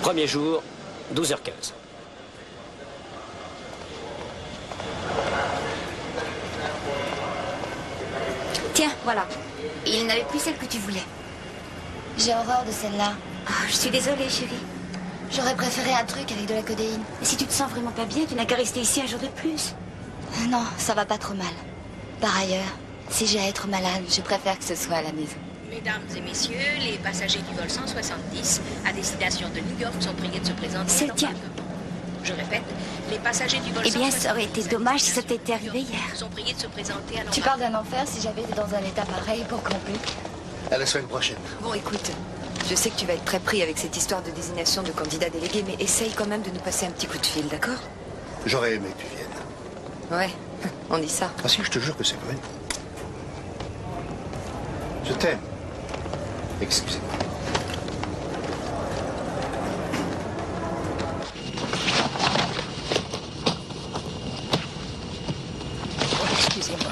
Premier jour, 12h15. Tiens, voilà. Il n'avait plus celle que tu voulais. J'ai horreur de celle-là. Oh, je suis désolée, chérie. J'aurais préféré un truc avec de la codéine. Mais si tu te sens vraiment pas bien, tu n'as qu'à rester ici un jour de plus. Non, ça va pas trop mal. Par ailleurs, si j'ai à être malade, je préfère que ce soit à la maison. Mesdames et messieurs, les passagers du vol 170 à destination de New York sont priés de se présenter. C'est le tien. Je répète, les passagers du vol Eh bien, ça aurait été dommage si ça t'était arrivé hier. sont priés de se présenter à Tu parles d'un enfer si j'avais été dans un état pareil pour camper. À la semaine prochaine. Bon, écoute, je sais que tu vas être très pris avec cette histoire de désignation de candidats délégués, mais essaye quand même de nous passer un petit coup de fil, d'accord? J'aurais aimé que tu viennes. Ouais, on dit ça. Ah si, je te jure que c'est vrai. Je t'aime. Excusez-moi. Excusez-moi.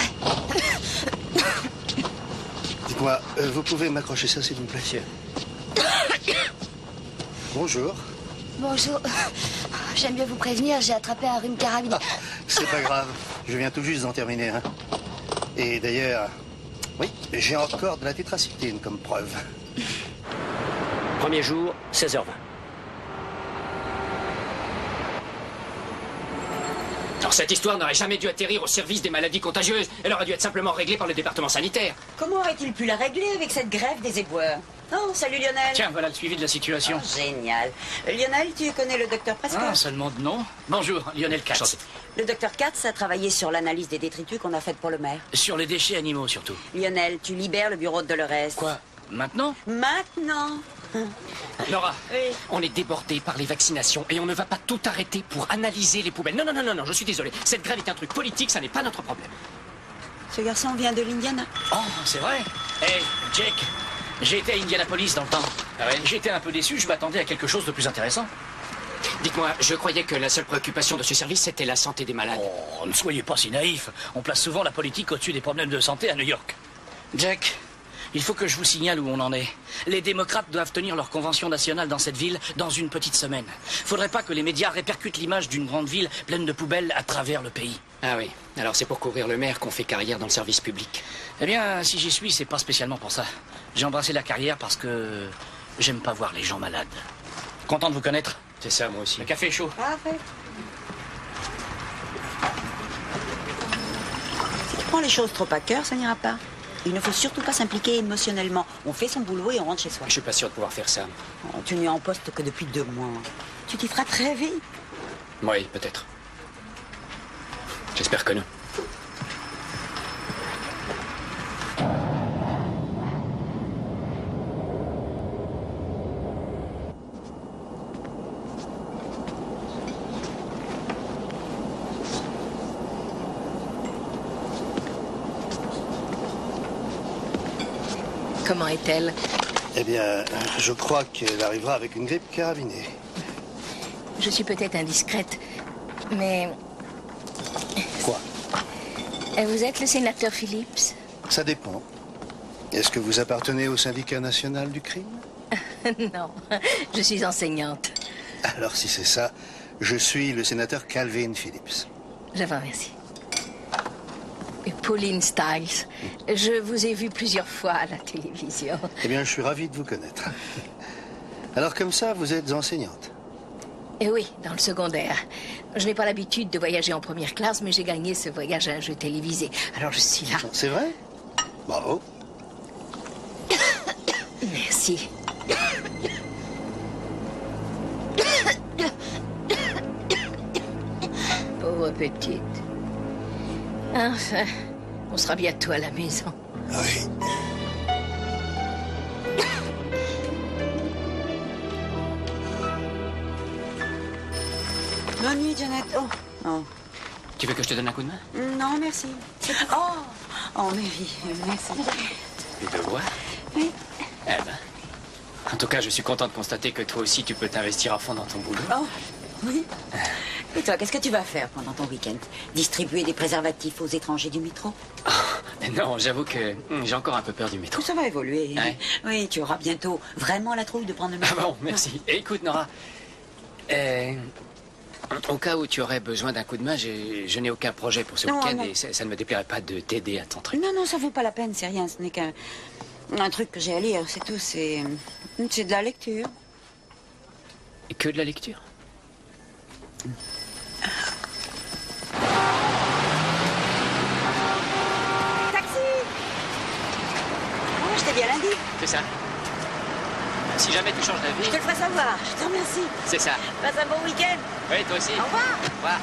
Dites-moi, vous pouvez m'accrocher ça, s'il vous plaît? Bonjour. Bonjour. J'aime bien vous prévenir, j'ai attrapé un rhume carabiné. Ah, c'est pas grave, je viens tout juste d'en terminer un. Et d'ailleurs, oui, j'ai encore de la tétracycline comme preuve. Premier jour, 16h20. Alors cette histoire n'aurait jamais dû atterrir au service des maladies contagieuses. Elle aurait dû être simplement réglée par le département sanitaire. Comment aurait-il pu la régler avec cette grève des éboueurs? Oh, salut Lionel. Tiens, voilà le suivi de la situation. Oh, génial. Lionel, tu connais le docteur Prescott? Ah, seulement de nom. Bonjour, Lionel Katz. Le docteur Katz a travaillé sur l'analyse des détritus qu'on a faite pour le maire. Sur les déchets animaux, surtout. Lionel, tu libères le bureau de Dolores. Quoi? Maintenant? Maintenant. Laura, Oui. on est débordé par les vaccinations et on ne va pas tout arrêter pour analyser les poubelles. Non, non, non, non, non, je suis désolé. Cette grève est un truc politique, ça n'est pas notre problème. Ce garçon vient de l'Indiana. Oh, c'est vrai? Hé, Jake, j'ai été à Indianapolis dans le temps. Ah ouais? J'étais un peu déçu, je m'attendais à quelque chose de plus intéressant. Dites-moi, je croyais que la seule préoccupation de ce service, c'était la santé des malades. Oh, ne soyez pas si naïf. On place souvent la politique au-dessus des problèmes de santé à New York. Jack, il faut que je vous signale où on en est. Les démocrates doivent tenir leur convention nationale dans cette ville dans une petite semaine. Faudrait pas que les médias répercutent l'image d'une grande ville pleine de poubelles à travers le pays. Ah oui, alors c'est pour couvrir le maire qu'on fait carrière dans le service public. Eh bien, si j'y suis, c'est pas spécialement pour ça. J'ai embrassé la carrière parce que j'aime pas voir les gens malades. Content de vous connaître. C'est ça, moi aussi. Le café est chaud. Parfait. Si tu prends les choses trop à cœur, ça n'ira pas. Il ne faut surtout pas s'impliquer émotionnellement. On fait son boulot et on rentre chez soi. Je suis pas sûr de pouvoir faire ça. Oh, tu n'es en poste que depuis 2 mois. Tu t'y feras très vite. Oui, peut-être. J'espère que non. Comment est-elle? Eh bien, je crois qu'elle arrivera avec une grippe carabinée. Je suis peut-être indiscrète, mais Quoi? vous êtes le sénateur Phillips? Ça dépend. Est-ce que vous appartenez au syndicat national du crime? Non, je suis enseignante. Alors si c'est ça, je suis le sénateur Calvin Phillips. Je vous remercie. Et Pauline Stiles, je vous ai vu plusieurs fois à la télévision. Eh bien, je suis ravi de vous connaître. Alors comme ça, vous êtes enseignante? Et oui, dans le secondaire. Je n'ai pas l'habitude de voyager en première classe, mais j'ai gagné ce voyage à un jeu télévisé. Alors je suis là. C'est vrai? Bravo. Merci. Pauvre petite. Enfin, on sera bientôt à la maison. Oui. Bonne nuit, Janet. Oh. Oh. Tu veux que je te donne un coup de main? Non, merci. Oh. Oh, mais oui, merci. Les deux doigts? Oui. Eh ben. En tout cas, je suis content de constater que toi aussi, tu peux t'investir à fond dans ton boulot. Oh, oui. Et toi, qu'est-ce que tu vas faire pendant ton week-end? Distribuer des préservatifs aux étrangers du métro? Oh, Non, j'avoue que j'ai encore un peu peur du métro. Ça va évoluer. Ouais. Oui, tu auras bientôt vraiment la trouille de prendre le métro. Ah bon, merci. Et écoute, Nora, au cas où tu aurais besoin d'un coup de main, je n'ai aucun projet pour ce Non, week-end non. et ça ne me déplairait pas de t'aider à ton truc. Non, non, ça vaut pas la peine, c'est rien. Ce n'est qu'un truc que j'ai à lire, c'est tout. C'est de la lecture. Et que de la lecture? Taxi! Oh, je t'ai dit à lundi. C'est ça. Si jamais tu changes Je d'avis, te le ferai savoir. Je te remercie. c'est ça. Passe un bon week-end. Oui, toi aussi. Au revoir. Au revoir.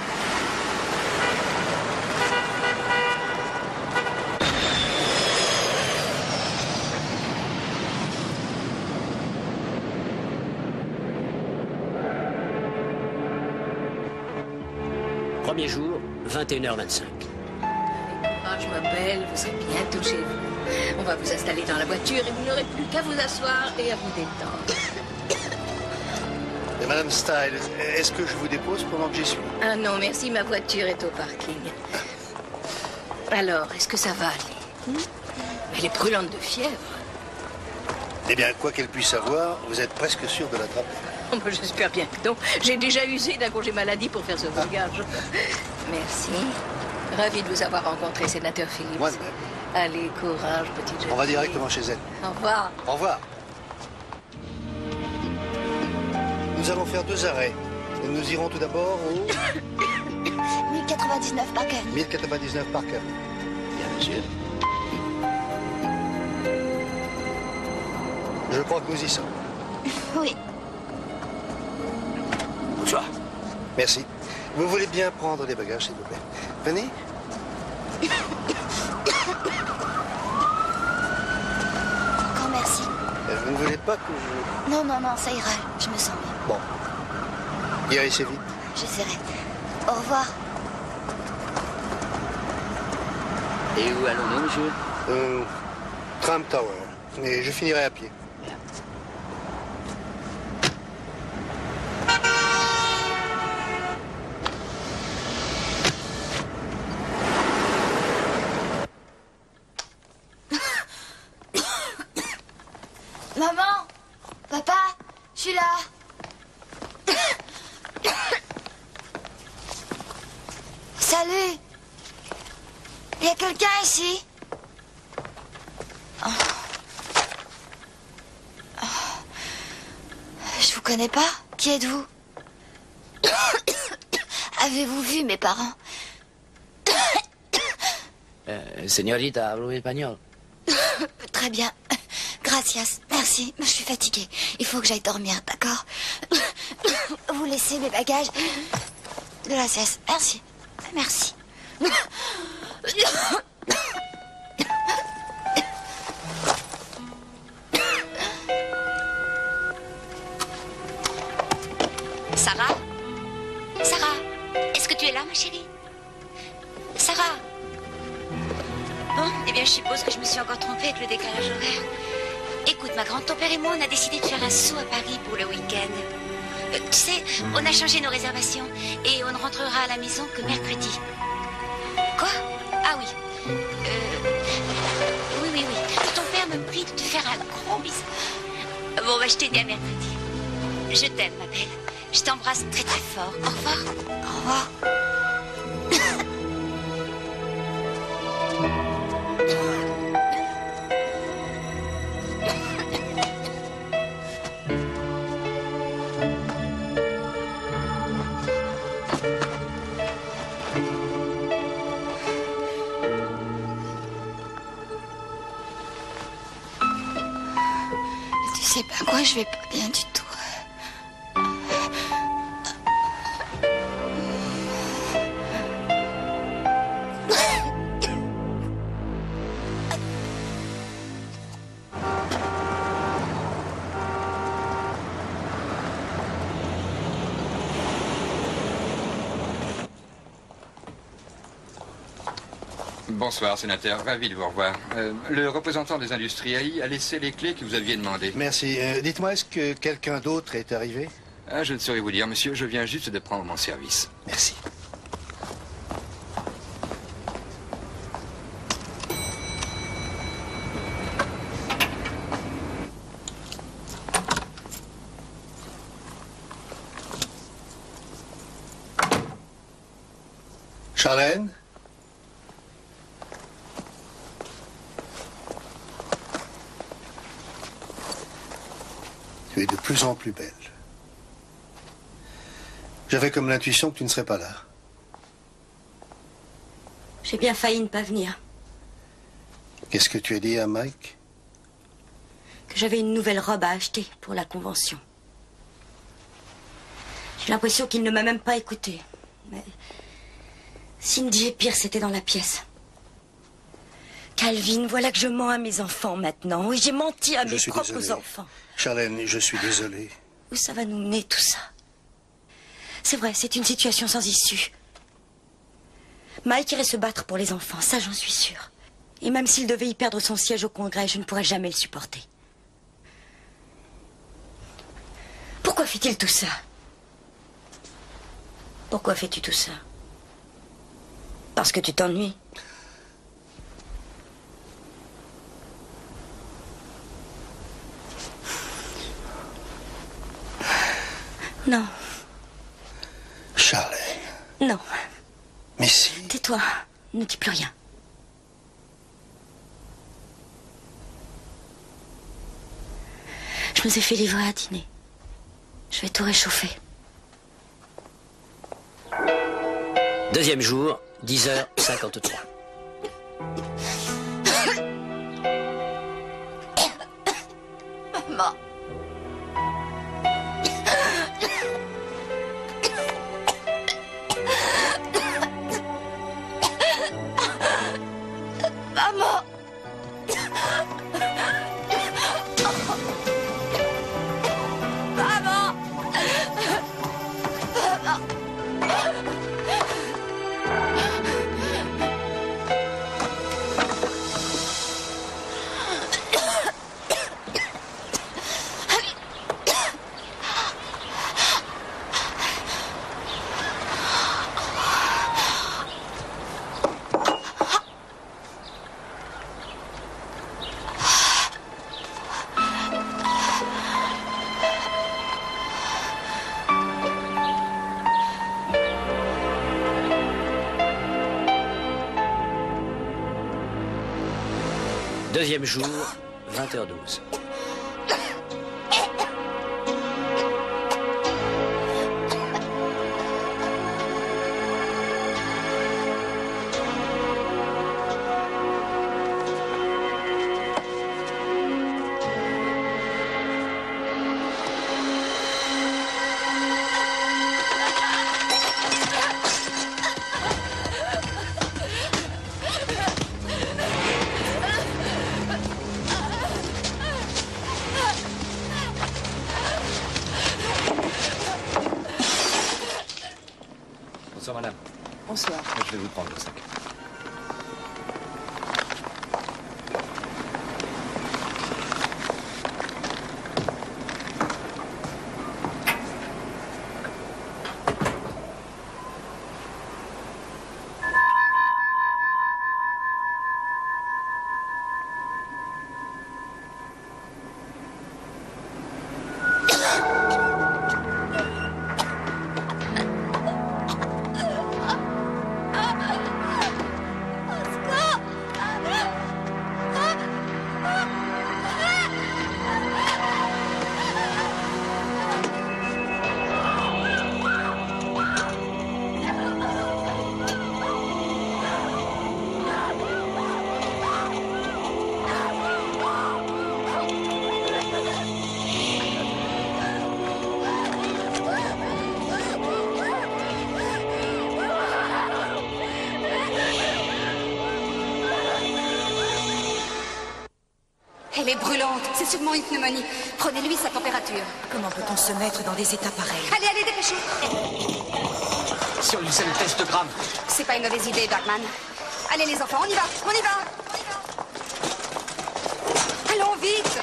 Premier jour, 21h25. Courage, ma belle, vous êtes bientôt chez vous. On va vous installer dans la voiture et vous n'aurez plus qu'à vous asseoir et à vous détendre. Et Madame Stiles, est-ce que je vous dépose pendant que j'y suis? Ah non, merci, ma voiture est au parking. Alors, est-ce que ça va aller? Elle est brûlante de fièvre. Eh bien, quoi qu'elle puisse avoir, vous êtes presque sûr de l'attraper. Oh, ben, j'espère bien que non. J'ai déjà usé d'un congé maladie pour faire ce voyage. Merci. Ravi de vous avoir rencontré, sénateur Phillips. Moi de même. Allez, courage, petite jeune On va fille. directement chez elle. Au revoir. Au revoir. Nous allons faire 2 arrêts. Nous irons tout d'abord au 1099 Parker. 1099 Parker. Bien, monsieur. Je crois que nous y sommes. Oui. Bonsoir. Merci. Vous voulez bien prendre les bagages, s'il vous plaît? Venez. Encore merci. Vous ne voulez pas que je... Non, non, non, ça ira. Je me sens bien. Bon. Guérissez vite. J'essaierai. Au revoir. Et où allons-nous, monsieur? Trump Tower. Et je finirai à pied. Maman! Papa! Je suis là! Salut! Il y a quelqu'un ici? Oh. Oh. Je vous connais pas? Qui êtes-vous? Avez-vous vu mes parents? Señorita, hablo espagnol. Très bien. Gracias. Merci. Je suis fatiguée. Il faut que j'aille dormir, d'accord? Vous laissez mes bagages. Gracias. Merci. Merci. Sarah? Sarah? Est-ce que tu es là, ma chérie? Sarah? Bon, eh bien, je suppose que je me suis encore trompée avec le décalage horaire. Écoute, ma grande, ton père et moi, on a décidé de faire un saut à Paris pour le week-end. Tu sais, on a changé nos réservations et on ne rentrera à la maison que mercredi. Quoi? Ah oui. Oui. Ton père me prie de te faire un gros bisou. Bon, bah, je t'ai dit à mercredi. Je t'aime, ma belle. Je t'embrasse très très fort. Au revoir. Au revoir. Tu sais pas quoi, je vais pas bien du tout. Bonsoir, sénateur. Ravi de vous revoir. Le représentant des industries AI a laissé les clés que vous aviez demandées. Merci. Dites-moi, est-ce que quelqu'un d'autre est arrivé? Ah, je ne saurais vous dire, monsieur. Je viens juste de prendre mon service. Merci. Charlène? Tu es de plus en plus belle. J'avais comme l'intuition que tu ne serais pas là. J'ai bien failli ne pas venir. Qu'est-ce que tu as dit à Mike? Que j'avais une nouvelle robe à acheter pour la convention. J'ai l'impression qu'il ne m'a même pas écouté. Mais Cindy et Pierce étaient dans la pièce. Calvin, voilà que je mens à mes enfants maintenant. Oui, j'ai menti à mes propres enfants. Charlène, je suis désolé. Où ça va nous mener tout ça? C'est vrai, c'est une situation sans issue. Mike irait se battre pour les enfants, ça j'en suis sûre. Et même s'il devait y perdre son siège au Congrès, je ne pourrais jamais le supporter. Pourquoi fait-il tout ça? Pourquoi fais-tu tout ça? Parce que tu t'ennuies. Non. Charlène. Non. Mais si. Tais-toi, ne dis plus rien. Je nous ai fait livrer à dîner. Je vais tout réchauffer. Deuxième jour, 10h53. Maman. Maman. Maman. Deuxième jour, 20h12. Bonsoir madame. Bonsoir. Je vais vous prendre le sac. Elle est brûlante, c'est sûrement une pneumonie. Prenez-lui sa température. Comment peut-on se mettre dans des états pareils? Allez, allez, dépêchez. Si on lui faisait le test de Gram. C'est pas une mauvaise idée, Darkman. Allez, les enfants, on y va, on y va. Allons, vite.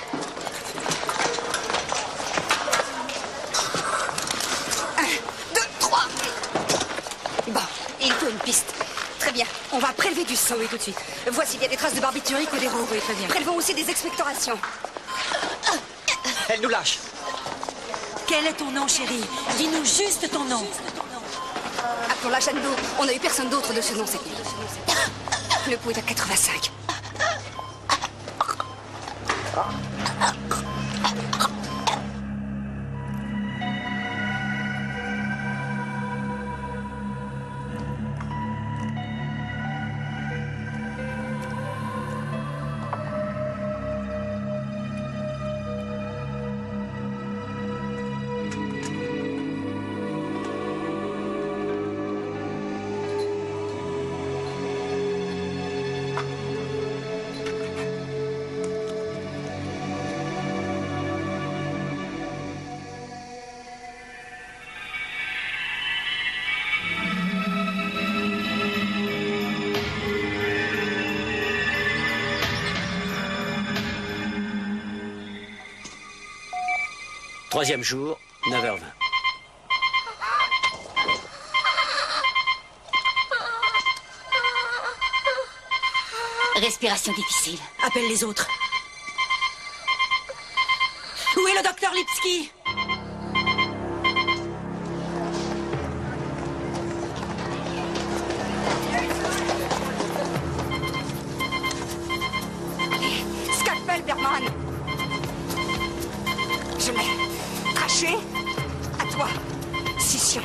Un, deux, trois. Bon, il faut une piste. Très bien, on va prélever du sang. Oui, tout de suite. Voici, il y a des traces de barbiturique ou d'héros. Oui, très bien. Prélevons aussi des expectorations. Elle nous lâche. Quel est ton nom, chérie? Dis-nous juste ton nom. Pour la chaîne d'eau, on n'a eu personne d'autre de ce nom cette nuit. Le pouls est à 85. Troisième jour, 9h20. Respiration difficile. Appelle les autres. Où est le docteur Lipski? Scalpel, Bergman. Je l'ai. Traché. À toi. Scission.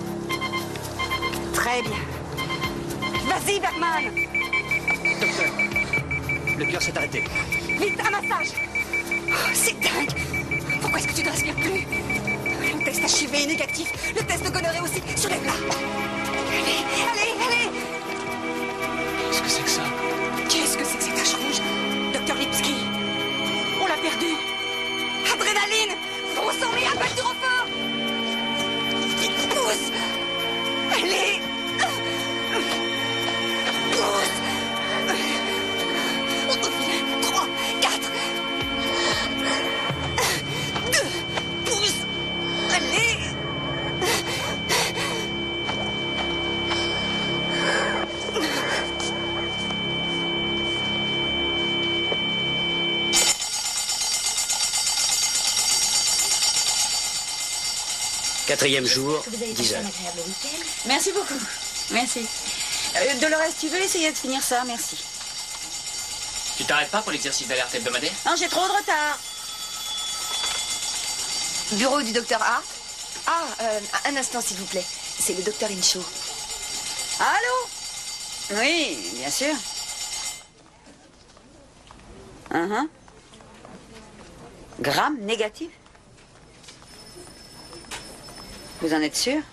Très bien. Vas-y, Bergman. Docteur, le cœur s'est arrêté. Vite, un massage. Oh, c'est dingue. Pourquoi est-ce que tu ne respires plus? Le test HIV est négatif. Le test de gonorrhée aussi. Soulève-la. Allez, allez, allez. Qu'est-ce que c'est que ça? Qu'est-ce que c'est que cette tache rouge? Docteur Lipski. On l'a perdu. Adrénaline. Pousse en lui, appelle du renfort. Pousse. Allez. Pousse. 3, 4. 2. Pousse. Allez. Quatrième jour, 10h. Merci beaucoup. Merci. Dolores, tu veux essayer de finir ça? Merci. Tu t'arrêtes pas pour l'exercice d'alerte hebdomadaire? Non, j'ai trop de retard. Bureau du docteur Hart. Ah, un instant, s'il vous plaît. C'est le docteur Incho. Allô? Oui, bien sûr. Gramme négatif? Vous en êtes sûr?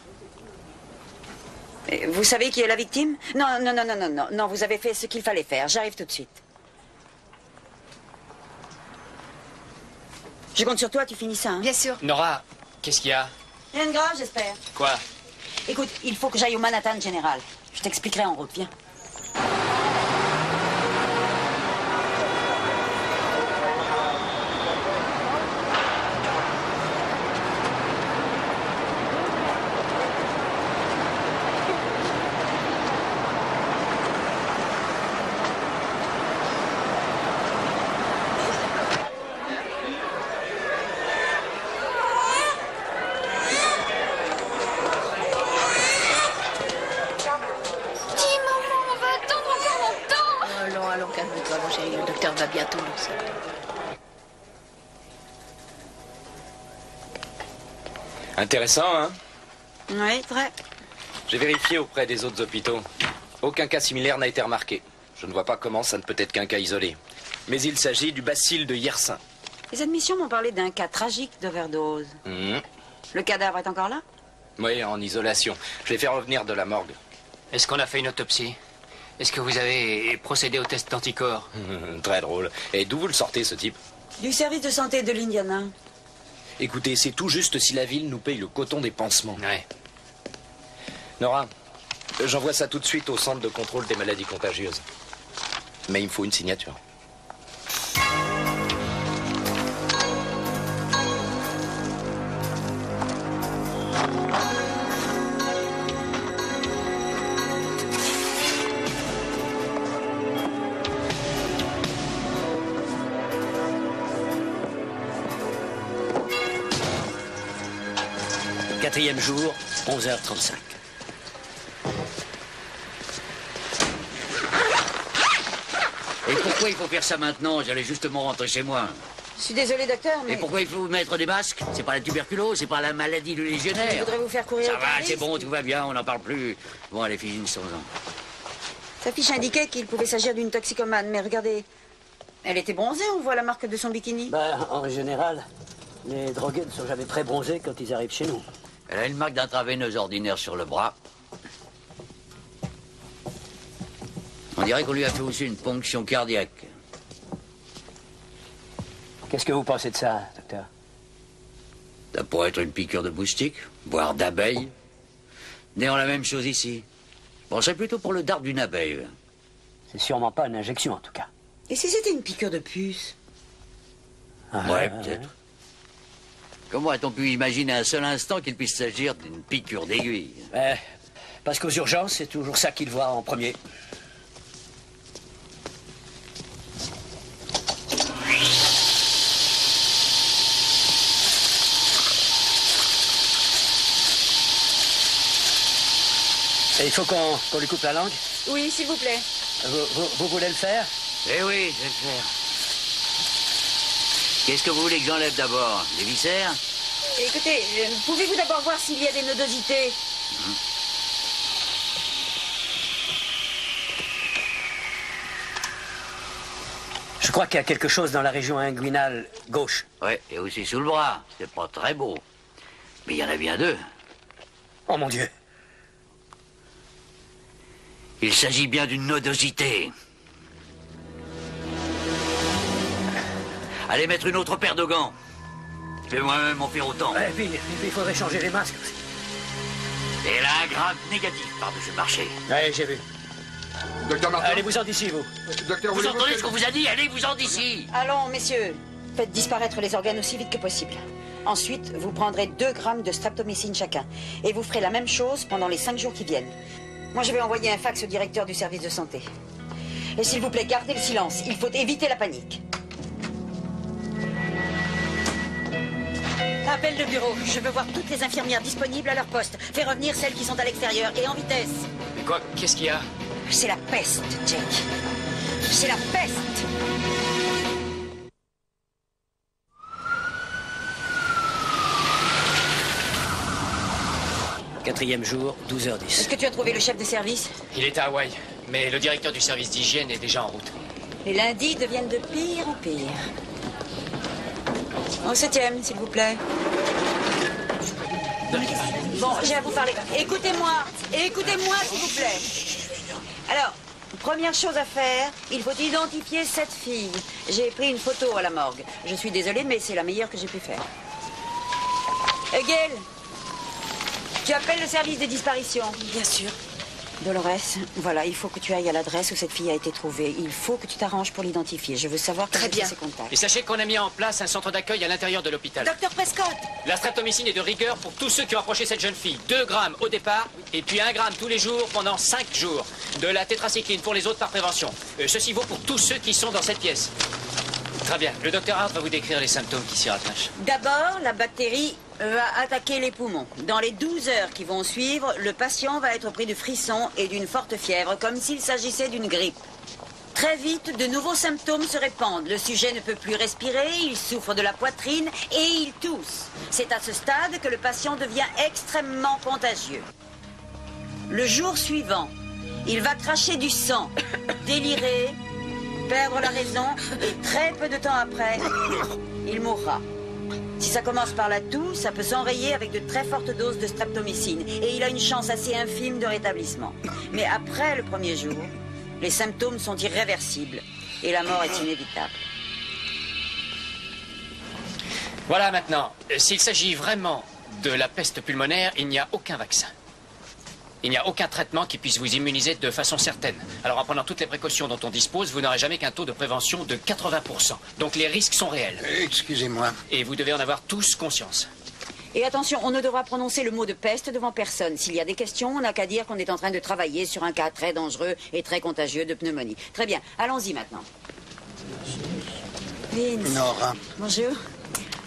Et vous savez qui est la victime? Non, non, vous avez fait ce qu'il fallait faire. J'arrive tout de suite. Je compte sur toi, tu finis ça, hein? Bien sûr. Nora, qu'est-ce qu'il y a? Rien de grave, j'espère. Quoi? Écoute, il faut que j'aille au Manhattan General. Je t'expliquerai en route, viens. Bientôt, ça. Intéressant, hein? Oui, très. J'ai vérifié auprès des autres hôpitaux. Aucun cas similaire n'a été remarqué. Je ne vois pas comment ça ne peut être qu'un cas isolé. Mais il s'agit du bacille de Yersin. Les admissions m'ont parlé d'un cas tragique d'overdose. Le cadavre est encore là? Oui, en isolation. Je vais faire revenir de la morgue. Est-ce qu'on a fait une autopsie? Est-ce que vous avez procédé au test d'anticorps? Très drôle. Et d'où vous le sortez, ce type? Du service de santé de l'Indiana. Écoutez, c'est tout juste si la ville nous paye le coton des pansements. Ouais. Nora, j'envoie ça tout de suite au centre de contrôle des maladies contagieuses. Mais il me faut une signature. Quatrième jour, 11h35. pourquoi il faut faire ça maintenant? J'allais justement rentrer chez moi. Je suis désolée, docteur, mais... Et pourquoi il faut vous mettre des masques? C'est pas la tuberculose, c'est pas la maladie du légionnaire. Je voudrais vous faire courir. Ça va, c'est bon, tout va bien, on n'en parle plus. Bon, allez, finissons-en. Sa fiche indiquait qu'il pouvait s'agir d'une toxicomane, mais regardez, elle était bronzée, on voit la marque de son bikini. Ben, en général, les drogués ne sont jamais très bronzés quand ils arrivent chez nous. Elle a une marque d'intraveineuse ordinaire sur le bras. On dirait qu'on lui a fait aussi une ponction cardiaque. Qu'est-ce que vous pensez de ça, docteur? Ça pourrait être une piqûre de moustique, voire d'abeille. Néant la même chose ici. Bon, c'est plutôt pour le dard d'une abeille. C'est sûrement pas une injection, en tout cas. Et si c'était une piqûre de puce? Ouais, peut-être. Comment a-t-on pu imaginer un seul instant qu'il puisse s'agir d'une piqûre d'aiguille? Parce qu'aux urgences, c'est toujours ça qu'ils voient en premier. Et il faut qu'on lui coupe la langue? Oui, s'il vous plaît. Vous voulez le faire? Eh oui, je vais le faire. Qu'est-ce que vous voulez que j'enlève d'abord? Les viscères? Écoutez, pouvez-vous d'abord voir s'il y a des nodosités? Je crois qu'il y a quelque chose dans la région inguinale gauche. Ouais, et aussi sous le bras. C'est pas très beau. Mais il y en a bien deux. Oh mon Dieu. Il s'agit bien d'une nodosité. Allez mettre une autre paire de gants. Je vais moi-même en faire autant. Et puis il faudrait changer les masques aussi. Et là, un grave négatif par-dessus le marché. Oui, j'ai vu. Docteur Martin. Allez-vous-en d'ici, vous. Docteur, vous entendez ce qu'on vous a dit? Allez-vous-en d'ici. Allons, messieurs. Faites disparaître les organes aussi vite que possible. Ensuite, vous prendrez 2 grammes de streptomycine chacun. Et vous ferez la même chose pendant les 5 jours qui viennent. Moi, je vais envoyer un fax au directeur du service de santé. Et s'il vous plaît, gardez le silence. Il faut éviter la panique. Appel de bureau. Je veux voir toutes les infirmières disponibles à leur poste. Fais revenir celles qui sont à l'extérieur et en vitesse. Mais quoi? Qu'est-ce qu'il y a? C'est la peste, Jack. C'est la peste. Quatrième jour, 12h10. Est-ce que tu as trouvé le chef de service? Il est à Hawaï, mais le directeur du service d'hygiène est déjà en route. Les lundis deviennent de pire en pire. Au 7e, s'il vous plaît. Bon, j'ai à vous parler. Écoutez-moi, s'il vous plaît. Alors, première chose à faire, il faut identifier cette fille. J'ai pris une photo à la morgue. Je suis désolée, mais c'est la meilleure que j'ai pu faire. Gail, tu appelles le service des disparitions? Bien sûr. Dolores, voilà, il faut que tu ailles à l'adresse où cette fille a été trouvée. Il faut que tu t'arranges pour l'identifier. Je veux savoir quels étaient ses contacts. Et sachez qu'on a mis en place un centre d'accueil à l'intérieur de l'hôpital. Docteur Prescott. La streptomycine est de rigueur pour tous ceux qui ont approché cette jeune fille. 2 grammes au départ, et puis 1 gramme tous les jours pendant 5 jours. De la tétracycline pour les autres par prévention. Ceci vaut pour tous ceux qui sont dans cette pièce. Très bien. Le docteur Hart va vous décrire les symptômes qui s'y rattachent. D'abord, la bactérie va attaquer les poumons. Dans les 12 heures qui vont suivre, le patient va être pris de frissons et d'une forte fièvre, comme s'il s'agissait d'une grippe. Très vite, de nouveaux symptômes se répandent. Le sujet ne peut plus respirer, il souffre de la poitrine et il tousse. C'est à ce stade que le patient devient extrêmement contagieux. Le jour suivant, il va cracher du sang, délirer, perdre la raison et très peu de temps après, il mourra. Si ça commence par la toux, ça peut s'enrayer avec de très fortes doses de streptomycine et il a une chance assez infime de rétablissement. Mais après le premier jour, les symptômes sont irréversibles et la mort est inévitable. Voilà maintenant. S'il s'agit vraiment de la peste pulmonaire, il n'y a aucun vaccin. Il n'y a aucun traitement qui puisse vous immuniser de façon certaine. Alors en prenant toutes les précautions dont on dispose, vous n'aurez jamais qu'un taux de prévention de 80%. Donc les risques sont réels. Excusez-moi. Et vous devez en avoir tous conscience. Et attention, on ne devra prononcer le mot de peste devant personne. S'il y a des questions, on n'a qu'à dire qu'on est en train de travailler sur un cas très dangereux et très contagieux de pneumonie. Très bien, allons-y maintenant. Vince. Nora. Bonjour.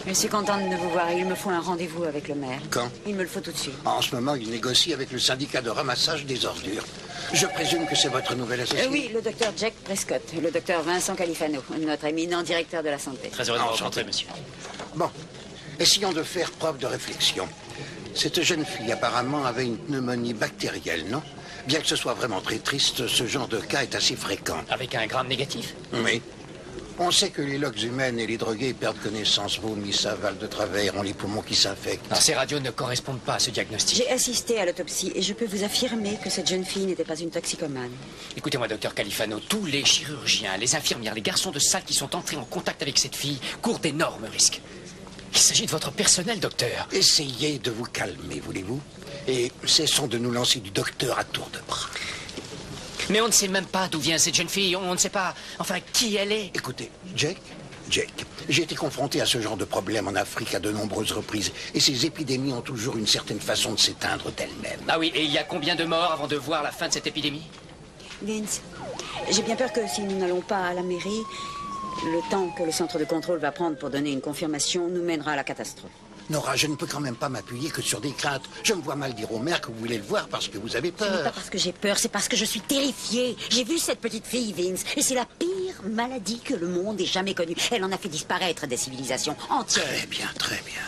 Je suis contente de vous voir. Il me faut un rendez-vous avec le maire. Quand? Il me le faut tout de suite. En ce moment, il négocie avec le syndicat de ramassage des ordures. Je présume que c'est votre nouvel associé? Oui, le docteur Jack Prescott, le docteur Vincent Califano, notre éminent directeur de la santé. Très heureux de vous rencontrer, monsieur. Bon, essayons de faire preuve de réflexion. Cette jeune fille apparemment avait une pneumonie bactérielle, non? Bien que ce soit vraiment très triste, ce genre de cas est assez fréquent. Avec un gram négatif? Oui. On sait que les loques humaines et les drogués perdent connaissance, vomissent, avalent de travers, ont les poumons qui s'infectent. Non, ces radios ne correspondent pas à ce diagnostic. J'ai assisté à l'autopsie et je peux vous affirmer que cette jeune fille n'était pas une toxicomane. Écoutez-moi, docteur Califano, tous les chirurgiens, les infirmières, les garçons de salle qui sont entrés en contact avec cette fille courent d'énormes risques. Il s'agit de votre personnel, docteur. Essayez de vous calmer, voulez-vous? Et cessons de nous lancer du docteur à tour de bras. Mais on ne sait même pas d'où vient cette jeune fille, on ne sait pas, enfin, qui elle est. Écoutez, Jake, j'ai été confronté à ce genre de problème en Afrique à de nombreuses reprises. Et ces épidémies ont toujours une certaine façon de s'éteindre d'elles-mêmes. Ah oui, et il y a combien de morts avant de voir la fin de cette épidémie? Vince, j'ai bien peur que si nous n'allons pas à la mairie, le temps que le centre de contrôle va prendre pour donner une confirmation nous mènera à la catastrophe. Nora, je ne peux quand même pas m'appuyer que sur des craintes. Je me vois mal dire au maire que vous voulez le voir parce que vous avez peur. Ce n'est pas parce que j'ai peur, c'est parce que je suis terrifiée. J'ai vu cette petite fille, Vince, et c'est la pire maladie que le monde ait jamais connue. Elle en a fait disparaître des civilisations entières. Très bien, très bien.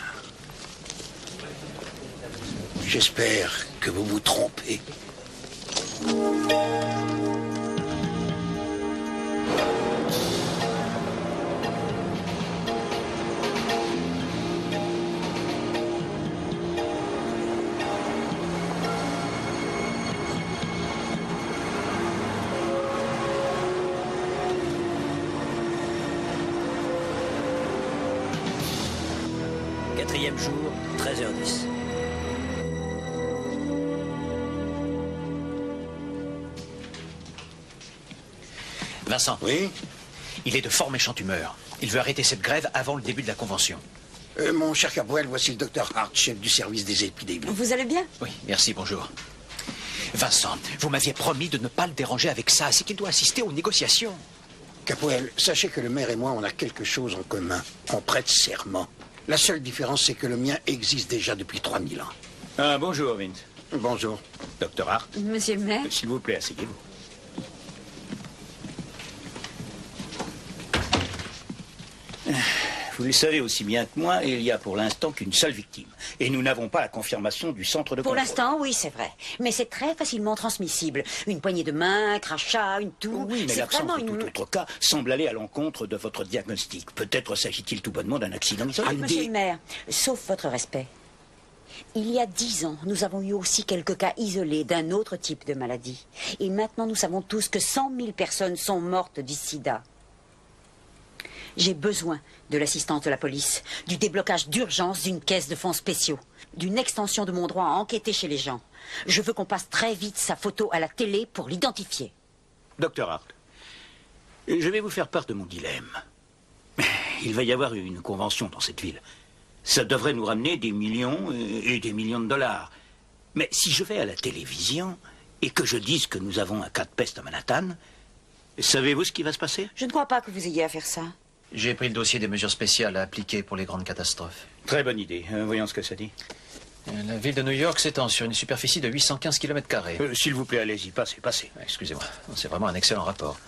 J'espère que vous vous trompez. Quatrième jour, 13h10. Vincent. Oui? Il est de fort méchante humeur. Il veut arrêter cette grève avant le début de la convention. Mon cher Capoel, voici le docteur Hart, chef du service des épidémies. Vous allez bien? Oui, merci, bonjour. Vincent, vous m'aviez promis de ne pas le déranger avec ça. C'est qu'il doit assister aux négociations. Capoel, sachez que le maire et moi, on a quelque chose en commun. On prête serment. La seule différence, c'est que le mien existe déjà depuis 3000 ans. Ah, bonjour, Vince. Bonjour. Docteur Hart. Monsieur le maire? S'il vous plaît, asseyez-vous. Vous le savez aussi bien que moi, il y a pour l'instant qu'une seule victime. Et nous n'avons pas la confirmation du centre de Pour contrôle. l'instant, oui, c'est vrai. Mais c'est très facilement transmissible. Une poignée de main, un crachat, une toux. Oui, mais c'est l'absence vraiment de tout autre cas semble aller à l'encontre de votre diagnostic. Peut-être s'agit-il tout bonnement d'un accident isolé. Monsieur le maire, sauf votre respect, il y a 10 ans, nous avons eu aussi quelques cas isolés d'un autre type de maladie. Et maintenant, nous savons tous que 100 000 personnes sont mortes du sida. J'ai besoin de l'assistance de la police, du déblocage d'urgence d'une caisse de fonds spéciaux, d'une extension de mon droit à enquêter chez les gens. Je veux qu'on passe très vite sa photo à la télé pour l'identifier. Docteur Hart, je vais vous faire part de mon dilemme. Il va y avoir une convention dans cette ville. Ça devrait nous ramener des millions et des millions de dollars. Mais si je vais à la télévision et que je dise que nous avons un cas de peste à Manhattan, savez-vous ce qui va se passer? Je ne crois pas que vous ayez à faire ça. J'ai pris le dossier des mesures spéciales à appliquer pour les grandes catastrophes. Très bonne idée. Voyons ce que ça dit. La ville de New York s'étend sur une superficie de 815 km². S'il vous plaît, allez-y, passez. Excusez-moi, c'est vraiment un excellent rapport.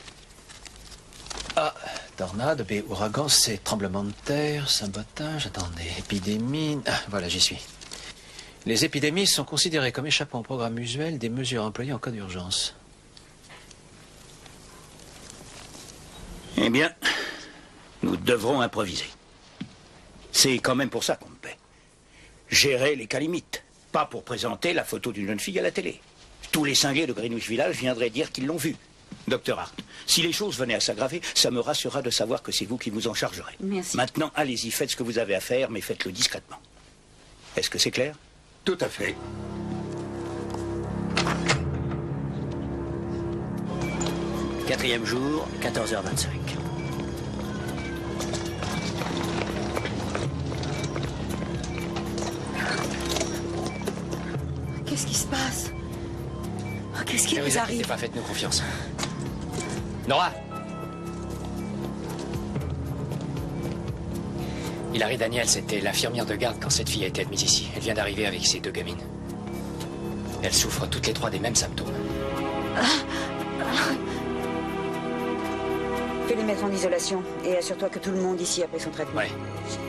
A, tornade, B, ouragan, C, tremblement de terre, sabotage, attendez, épidémie... Ah, voilà, j'y suis. Les épidémies sont considérées comme échappant au programme usuel des mesures employées en cas d'urgence. Eh bien, nous devrons improviser. C'est quand même pour ça qu'on me paie. Gérer les cas limites, pas pour présenter la photo d'une jeune fille à la télé. Tous les cinglés de Greenwich Village viendraient dire qu'ils l'ont vue. Docteur Hart, si les choses venaient à s'aggraver, ça me rassurera de savoir que c'est vous qui vous en chargerez. Merci. Maintenant, allez-y, faites ce que vous avez à faire, mais faites-le discrètement. Est-ce que c'est clair? Tout à fait. Quatrième jour, 14h25. Qu'est-ce qui se passe? Oh, qu'est-ce qui nous arrive? Pas, faites-nous confiance. Nora! Hilary Daniels était l'infirmière de garde quand cette fille a été admise ici. Elle vient d'arriver avec ses 2 gamines. Elles souffrent toutes les 3 des mêmes symptômes. Fais les mettre en isolation et assure-toi que tout le monde ici a pris son traitement. Ouais.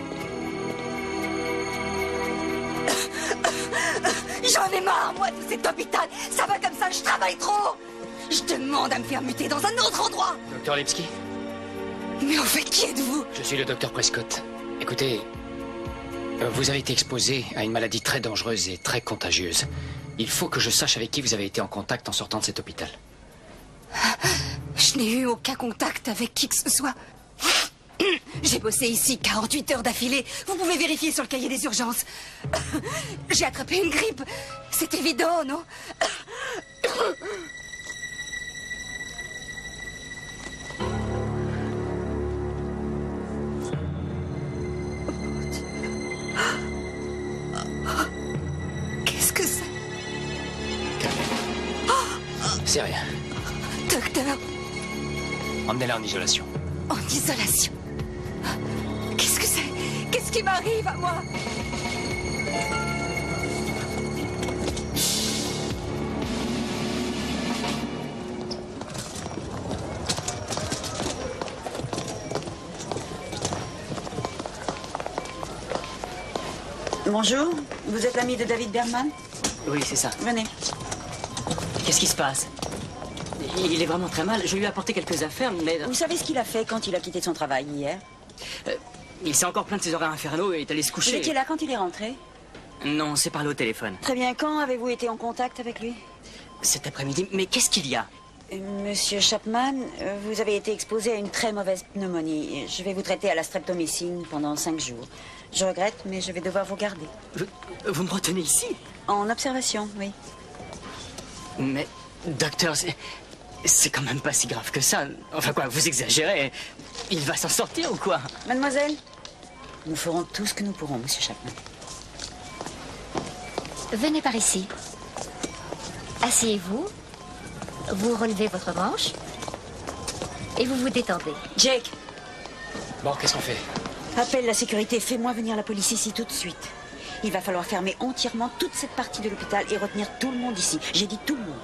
J'en ai marre, moi, de cet hôpital. Ça va comme ça, je travaille trop. Je demande à me faire muter dans un autre endroit. Docteur Lipski? Mais en fait, qui êtes-vous? Je suis le docteur Prescott. Écoutez, vous avez été exposé à une maladie très dangereuse et très contagieuse. Il faut que je sache avec qui vous avez été en contact en sortant de cet hôpital. Je n'ai eu aucun contact avec qui que ce soit. J'ai bossé ici 48 heures d'affilée. Vous pouvez vérifier sur le cahier des urgences. J'ai attrapé une grippe. C'est évident, non? Qu'est-ce que c'est? C'est rien. Docteur, Emmenez-la en isolation. en isolation. Qu'est-ce que c'est? Qu'est-ce qui m'arrive à moi? Bonjour, vous êtes l'ami de David Berman? Oui, c'est ça. Venez. Qu'est-ce qui se passe? Il est vraiment très mal. Je lui ai apporté quelques affaires, mais... Vous savez ce qu'il a fait quand il a quitté son travail hier? Il s'est encore plaint de ses horaires infernaux et est allé se coucher. Vous étiez là quand il est rentré? Non, c'est parlé au téléphone. Très bien, quand avez-vous été en contact avec lui? Cet après-midi. Mais qu'est-ce qu'il y a? Monsieur Chapman, vous avez été exposé à une très mauvaise pneumonie. Je vais vous traiter à la streptomycine pendant 5 jours. Je regrette, mais je vais devoir vous garder. Vous me retenez ici? En observation, oui. Mais, docteur, c'est quand même pas si grave que ça. Enfin quoi, vous exagérez. Il va s'en sortir ou quoi? Mademoiselle, nous ferons tout ce que nous pourrons, monsieur Chapman. Venez par ici. Asseyez-vous. Vous relevez votre manche. Et vous vous détendez. Jake. Bon, qu'est-ce qu'on fait? Appelle la sécurité. Fais-moi venir la police ici tout de suite. Il va falloir fermer entièrement toute cette partie de l'hôpital et retenir tout le monde ici. J'ai dit tout le monde.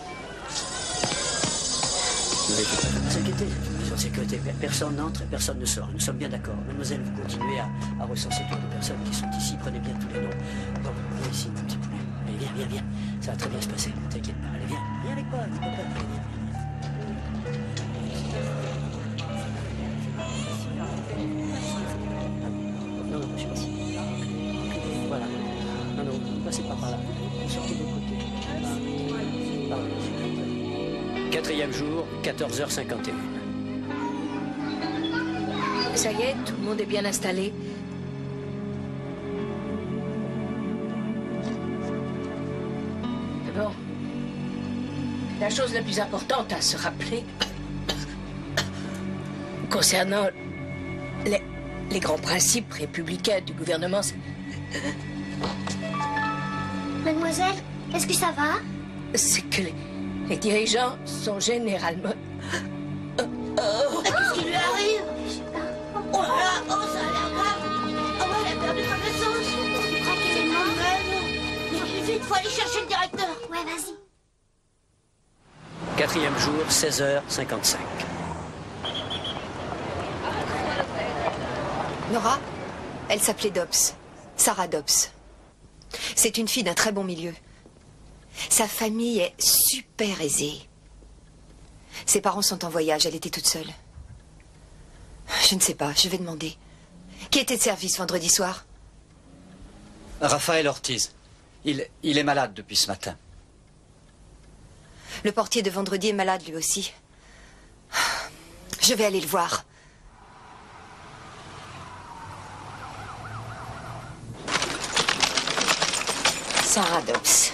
Sur sécurité, personne n'entre et personne ne sort. Nous sommes bien d'accord. Mademoiselle, vous continuez à recenser toutes les personnes qui sont ici. Prenez bien tous les noms. Bon, viens ici, mon petit poulet. Allez, viens, viens, viens. Ça va très bien se passer. Ne t'inquiète pas. Allez, viens. Viens avec moi. Ne peux pas te venir. Non, non, je suis ici. Voilà. Non, non, passez pas par là. Sortez de l'autre côté. Pardon, monsieur. 4e jour, 14h51. Ça y est, tout le monde est bien installé. Bon. La chose la plus importante à se rappeler concernant les grands principes républicains du gouvernement, Mademoiselle, est-ce que ça va? c'est que les dirigeants sont généralement... Qu'est-ce qui lui arrive? Oh là là, oh ça a l'air grave. Oh, elle a perdu connaissance. Tu crois qu'elle est morte? Vite, faut aller chercher le directeur. Ouais, vas-y. 4e jour, 16h55. Nora, elle s'appelait Dobbs. Sarah Dobbs. C'est une fille d'un très bon milieu. Sa famille est super aisée. Ses parents sont en voyage, elle était toute seule. Je ne sais pas, je vais demander. Qui était de service vendredi soir? Raphaël Ortiz. Il est malade depuis ce matin. Le portier de vendredi est malade lui aussi. Je vais aller le voir. Sarah Dobbs.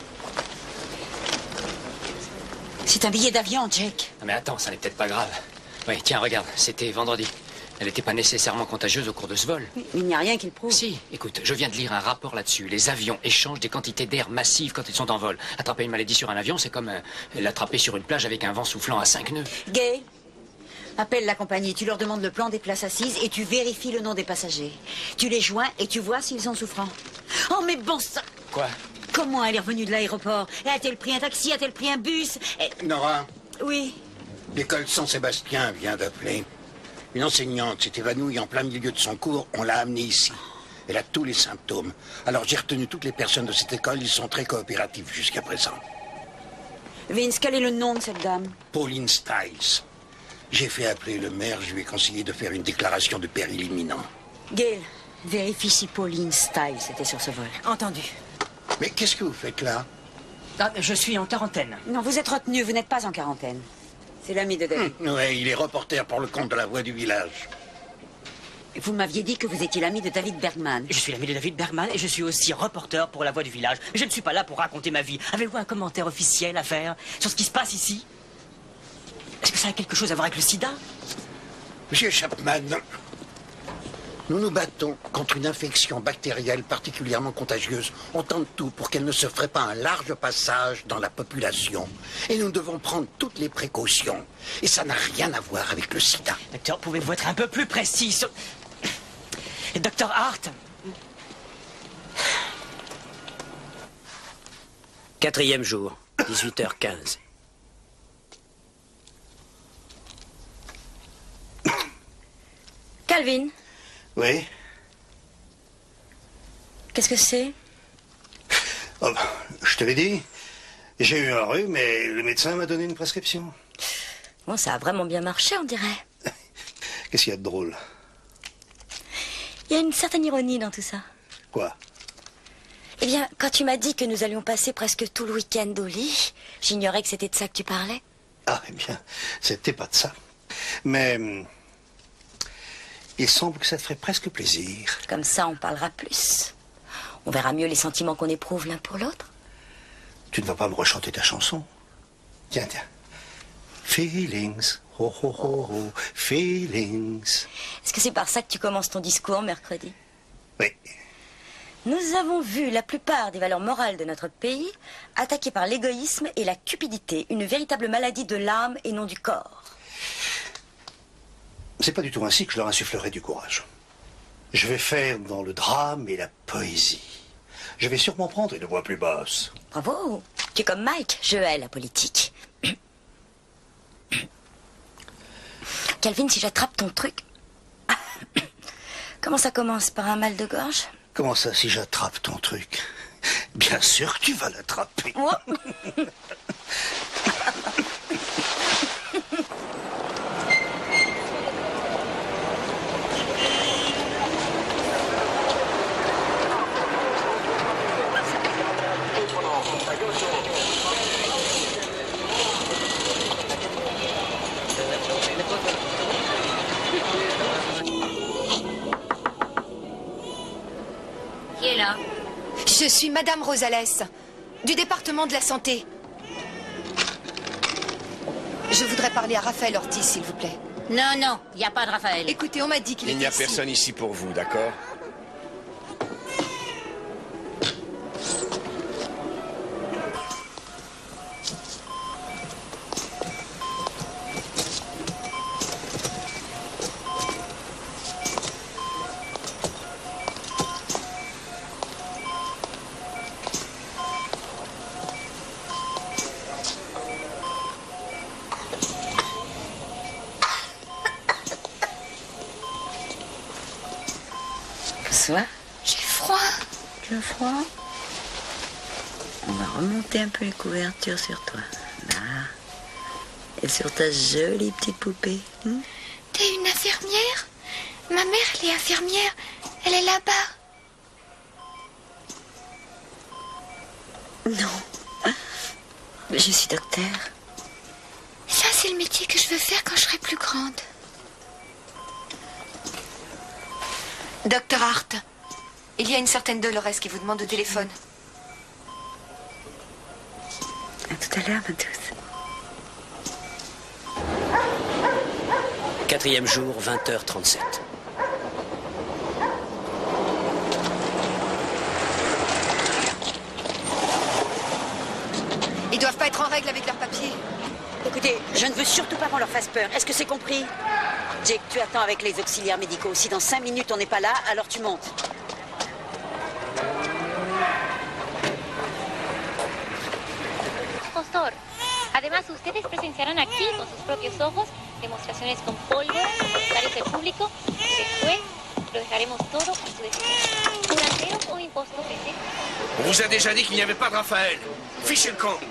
C'est un billet d'avion, Jake. Non mais attends, ça n'est peut-être pas grave. Oui, tiens, regarde, c'était vendredi. Elle n'était pas nécessairement contagieuse au cours de ce vol. Il n'y a rien qui le prouve. Si, écoute, je viens de lire un rapport là-dessus. Les avions échangent des quantités d'air massives quand ils sont en vol. Attraper une maladie sur un avion, c'est comme l'attraper sur une plage avec un vent soufflant à 5 nœuds. Gay, Appelle la compagnie, tu leur demandes le plan des places assises et tu vérifies le nom des passagers. Tu les joins et tu vois s'ils sont souffrants. Oh, mais bon sang! Quoi? Comment elle est revenue de l'aéroport? A-t-elle pris un taxi? A-t-elle pris un bus? Nora, Oui. l'école Saint-Sébastien vient d'appeler. Une enseignante s'est évanouie en plein milieu de son cours. On l'a amenée ici. Elle a tous les symptômes. Alors j'ai retenu toutes les personnes de cette école. Ils sont très coopératifs jusqu'à présent. Vince, quel est le nom de cette dame? Pauline Stiles. J'ai fait appeler le maire. Je lui ai conseillé de faire une déclaration de péril imminent. Gail, vérifie si Pauline Stiles était sur ce vol. Entendu. Mais qu'est-ce que vous faites là? Ah, je suis en quarantaine. Non, vous êtes retenu, vous n'êtes pas en quarantaine. C'est l'ami de David. Ouais, il est reporter pour le compte de la Voix du village. Vous m'aviez dit que vous étiez l'ami de David Bergman. Je suis l'ami de David Bergman et je suis aussi reporter pour La Voix du village. Je ne suis pas là pour raconter ma vie. Avez-vous un commentaire officiel à faire sur ce qui se passe ici? Est-ce que ça a quelque chose à voir avec le sida? Monsieur Chapman, nous nous battons contre une infection bactérielle particulièrement contagieuse. On tente tout pour qu'elle ne se ferait pas un large passage dans la population. Et nous devons prendre toutes les précautions. Et ça n'a rien à voir avec le sida. Docteur, pouvez-vous être un peu plus précis sur... Docteur Hart. 4e jour, 18h15. Calvin, Oui. qu'est-ce que c'est? Oh, je te l'ai dit. J'ai eu un rhume, mais le médecin m'a donné une prescription. Bon, ça a vraiment bien marché, on dirait. Qu'est-ce qu'il y a de drôle? Il y a une certaine ironie dans tout ça. Quoi? Eh bien, quand tu m'as dit que nous allions passer presque tout le week-end au lit, j'ignorais que c'était de ça que tu parlais. Ah, eh bien, c'était pas de ça. Mais il semble que ça te ferait presque plaisir. Comme ça, on parlera plus. On verra mieux les sentiments qu'on éprouve l'un pour l'autre. Tu ne vas pas me rechanter ta chanson? Tiens, tiens. Feelings, oh oh oh oh, feelings. Est-ce que c'est par ça que tu commences ton discours mercredi? Oui. Nous avons vu la plupart des valeurs morales de notre pays attaquées par l'égoïsme et la cupidité, une véritable maladie de l'âme et non du corps. C'est pas du tout ainsi que je leur insufflerai du courage. Je vais faire dans le drame et la poésie. Je vais sûrement prendre une voix plus basse. Bravo. Tu es comme Mike, je hais la politique. Calvin, si j'attrape ton truc... Comment ça commence? Par un mal de gorge? Comment ça, si j'attrape ton truc? Bien sûr que tu vas l'attraper. Oh. Qui est là? Je suis Madame Rosales, du département de la santé. Je voudrais parler à Raphaël Ortiz, s'il vous plaît. Non, non, il n'y a pas de Raphaël. Écoutez, on m'a dit qu'il Il n'y a était ici. personne ici pour vous, d'accord? Bonsoir. J'ai froid. Tu as froid? On va remonter un peu les couvertures sur toi. Là. Et sur ta jolie petite poupée. T'es une infirmière? Ma mère, elle est infirmière. Elle est là-bas. Non. Je suis docteur. Ça, c'est le métier que je veux faire quand je serai plus grande. Docteur Hart, il y a une certaine Dolores qui vous demande au téléphone. À tout à l'heure, ma douce. 4e jour, 20h37. Ils doivent pas être en règle avec leurs papiers. Écoutez, je ne veux surtout pas qu'on leur fasse peur. Est-ce que c'est compris? Jake, tu attends avec les auxiliaires médicaux. Si dans 5 minutes on n'est pas là, alors tu montes. Impostor. Además, ustedes presenciarán aquí con sus propios ojos demostraciones con pólvora, comentarios del público. Después, lo dejaremos todo a su decisión. Curanderos o impostores, ¿eh? On vous a déjà dit qu'il n'y avait pas de Raphaël. Fichez le camp.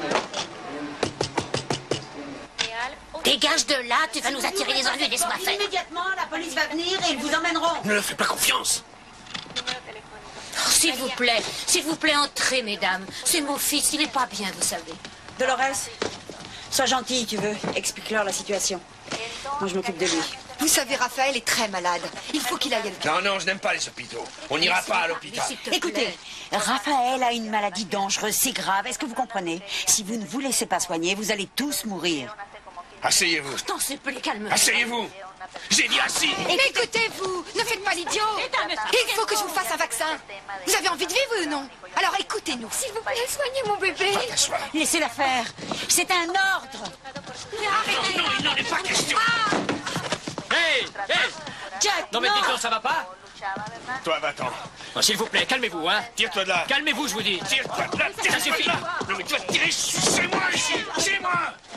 Dégage de là, tu vas nous attirer les ennuis, laisse-moi faire. Immédiatement, la police va venir et ils vous emmèneront. Ne leur fais pas confiance. Oh, s'il vous plaît, entrez, mesdames. C'est mon fils, il n'est pas bien, vous savez. Dolores, sois gentille, tu veux. Explique-leur la situation. Moi, je m'occupe de lui. Vous savez, Raphaël est très malade. Il faut qu'il aille à l'hôpital. Non, non, je n'aime pas les hôpitaux. On n'ira pas à l'hôpital. Écoutez, Raphaël a une maladie dangereuse, c'est grave. Est-ce que vous comprenez? Si vous ne vous laissez pas soigner, vous allez tous mourir. Asseyez-vous. T'en sais plus, calme-toi. Asseyez-vous. J'ai dit assis. Écoutez-vous, ne faites pas l'idiot. Il faut que je vous fasse un vaccin. Vous avez envie de vivre ou non? Alors écoutez-nous. S'il vous plaît, soignez mon bébé. Laissez-la faire. C'est un ordre. Arrêtez. Non, il n'en est pas question. Hé, hé Jack, non mais dites-donc, ça va pas? Toi, va-t'en. Bon, s'il vous plaît, calmez-vous, hein. Tire-toi de là. Calmez-vous, je vous dis. Tire-toi de là. Ça Tire-toi suffit. de là. Non, mais tu vas te tirer chez moi ici. Chez moi.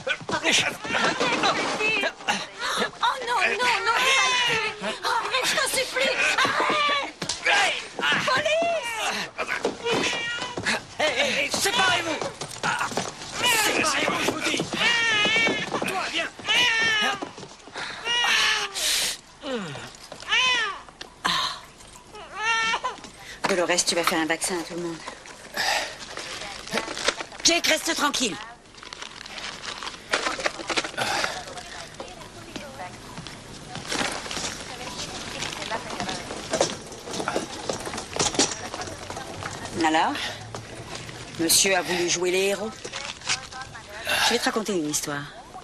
Oh non, non, non, arrête, je t'en supplie. Arrête. Police. Hé, séparez-vous. Séparez-vous, je vous dis. Toi, viens. Dolores, tu vas faire un vaccin à tout le monde. Jake, reste tranquille. Alors, monsieur a voulu jouer les héros. Je vais te raconter une histoire.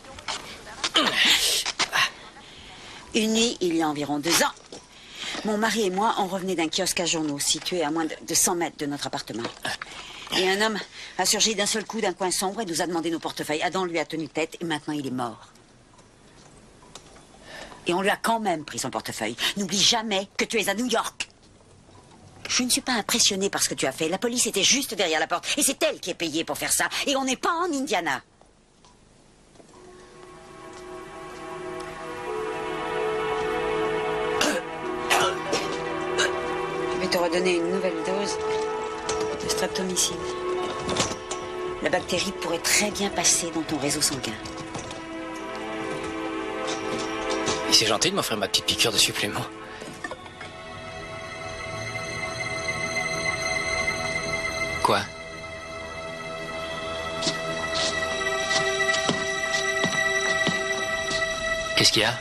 Une nuit, il y a environ 2 ans, mon mari et moi, on revenait d'un kiosque à journaux situé à moins de 100 mètres de notre appartement. Et un homme a surgi d'un seul coup d'un coin sombre et nous a demandé nos portefeuilles. Adam lui a tenu tête et maintenant il est mort. Et on lui a quand même pris son portefeuille. N'oublie jamais que tu es à New York. Je ne suis pas impressionnée par ce que tu as fait. La police était juste derrière la porte. Et c'est elle qui est payée pour faire ça. Et on n'est pas en Indiana. Je vais te redonner une nouvelle dose de streptomycine. La bactérie pourrait très bien passer dans ton réseau sanguin. Et c'est gentil de m'offrir ma petite piqûre de supplément. Quoi? Qu'est-ce qu'il y a?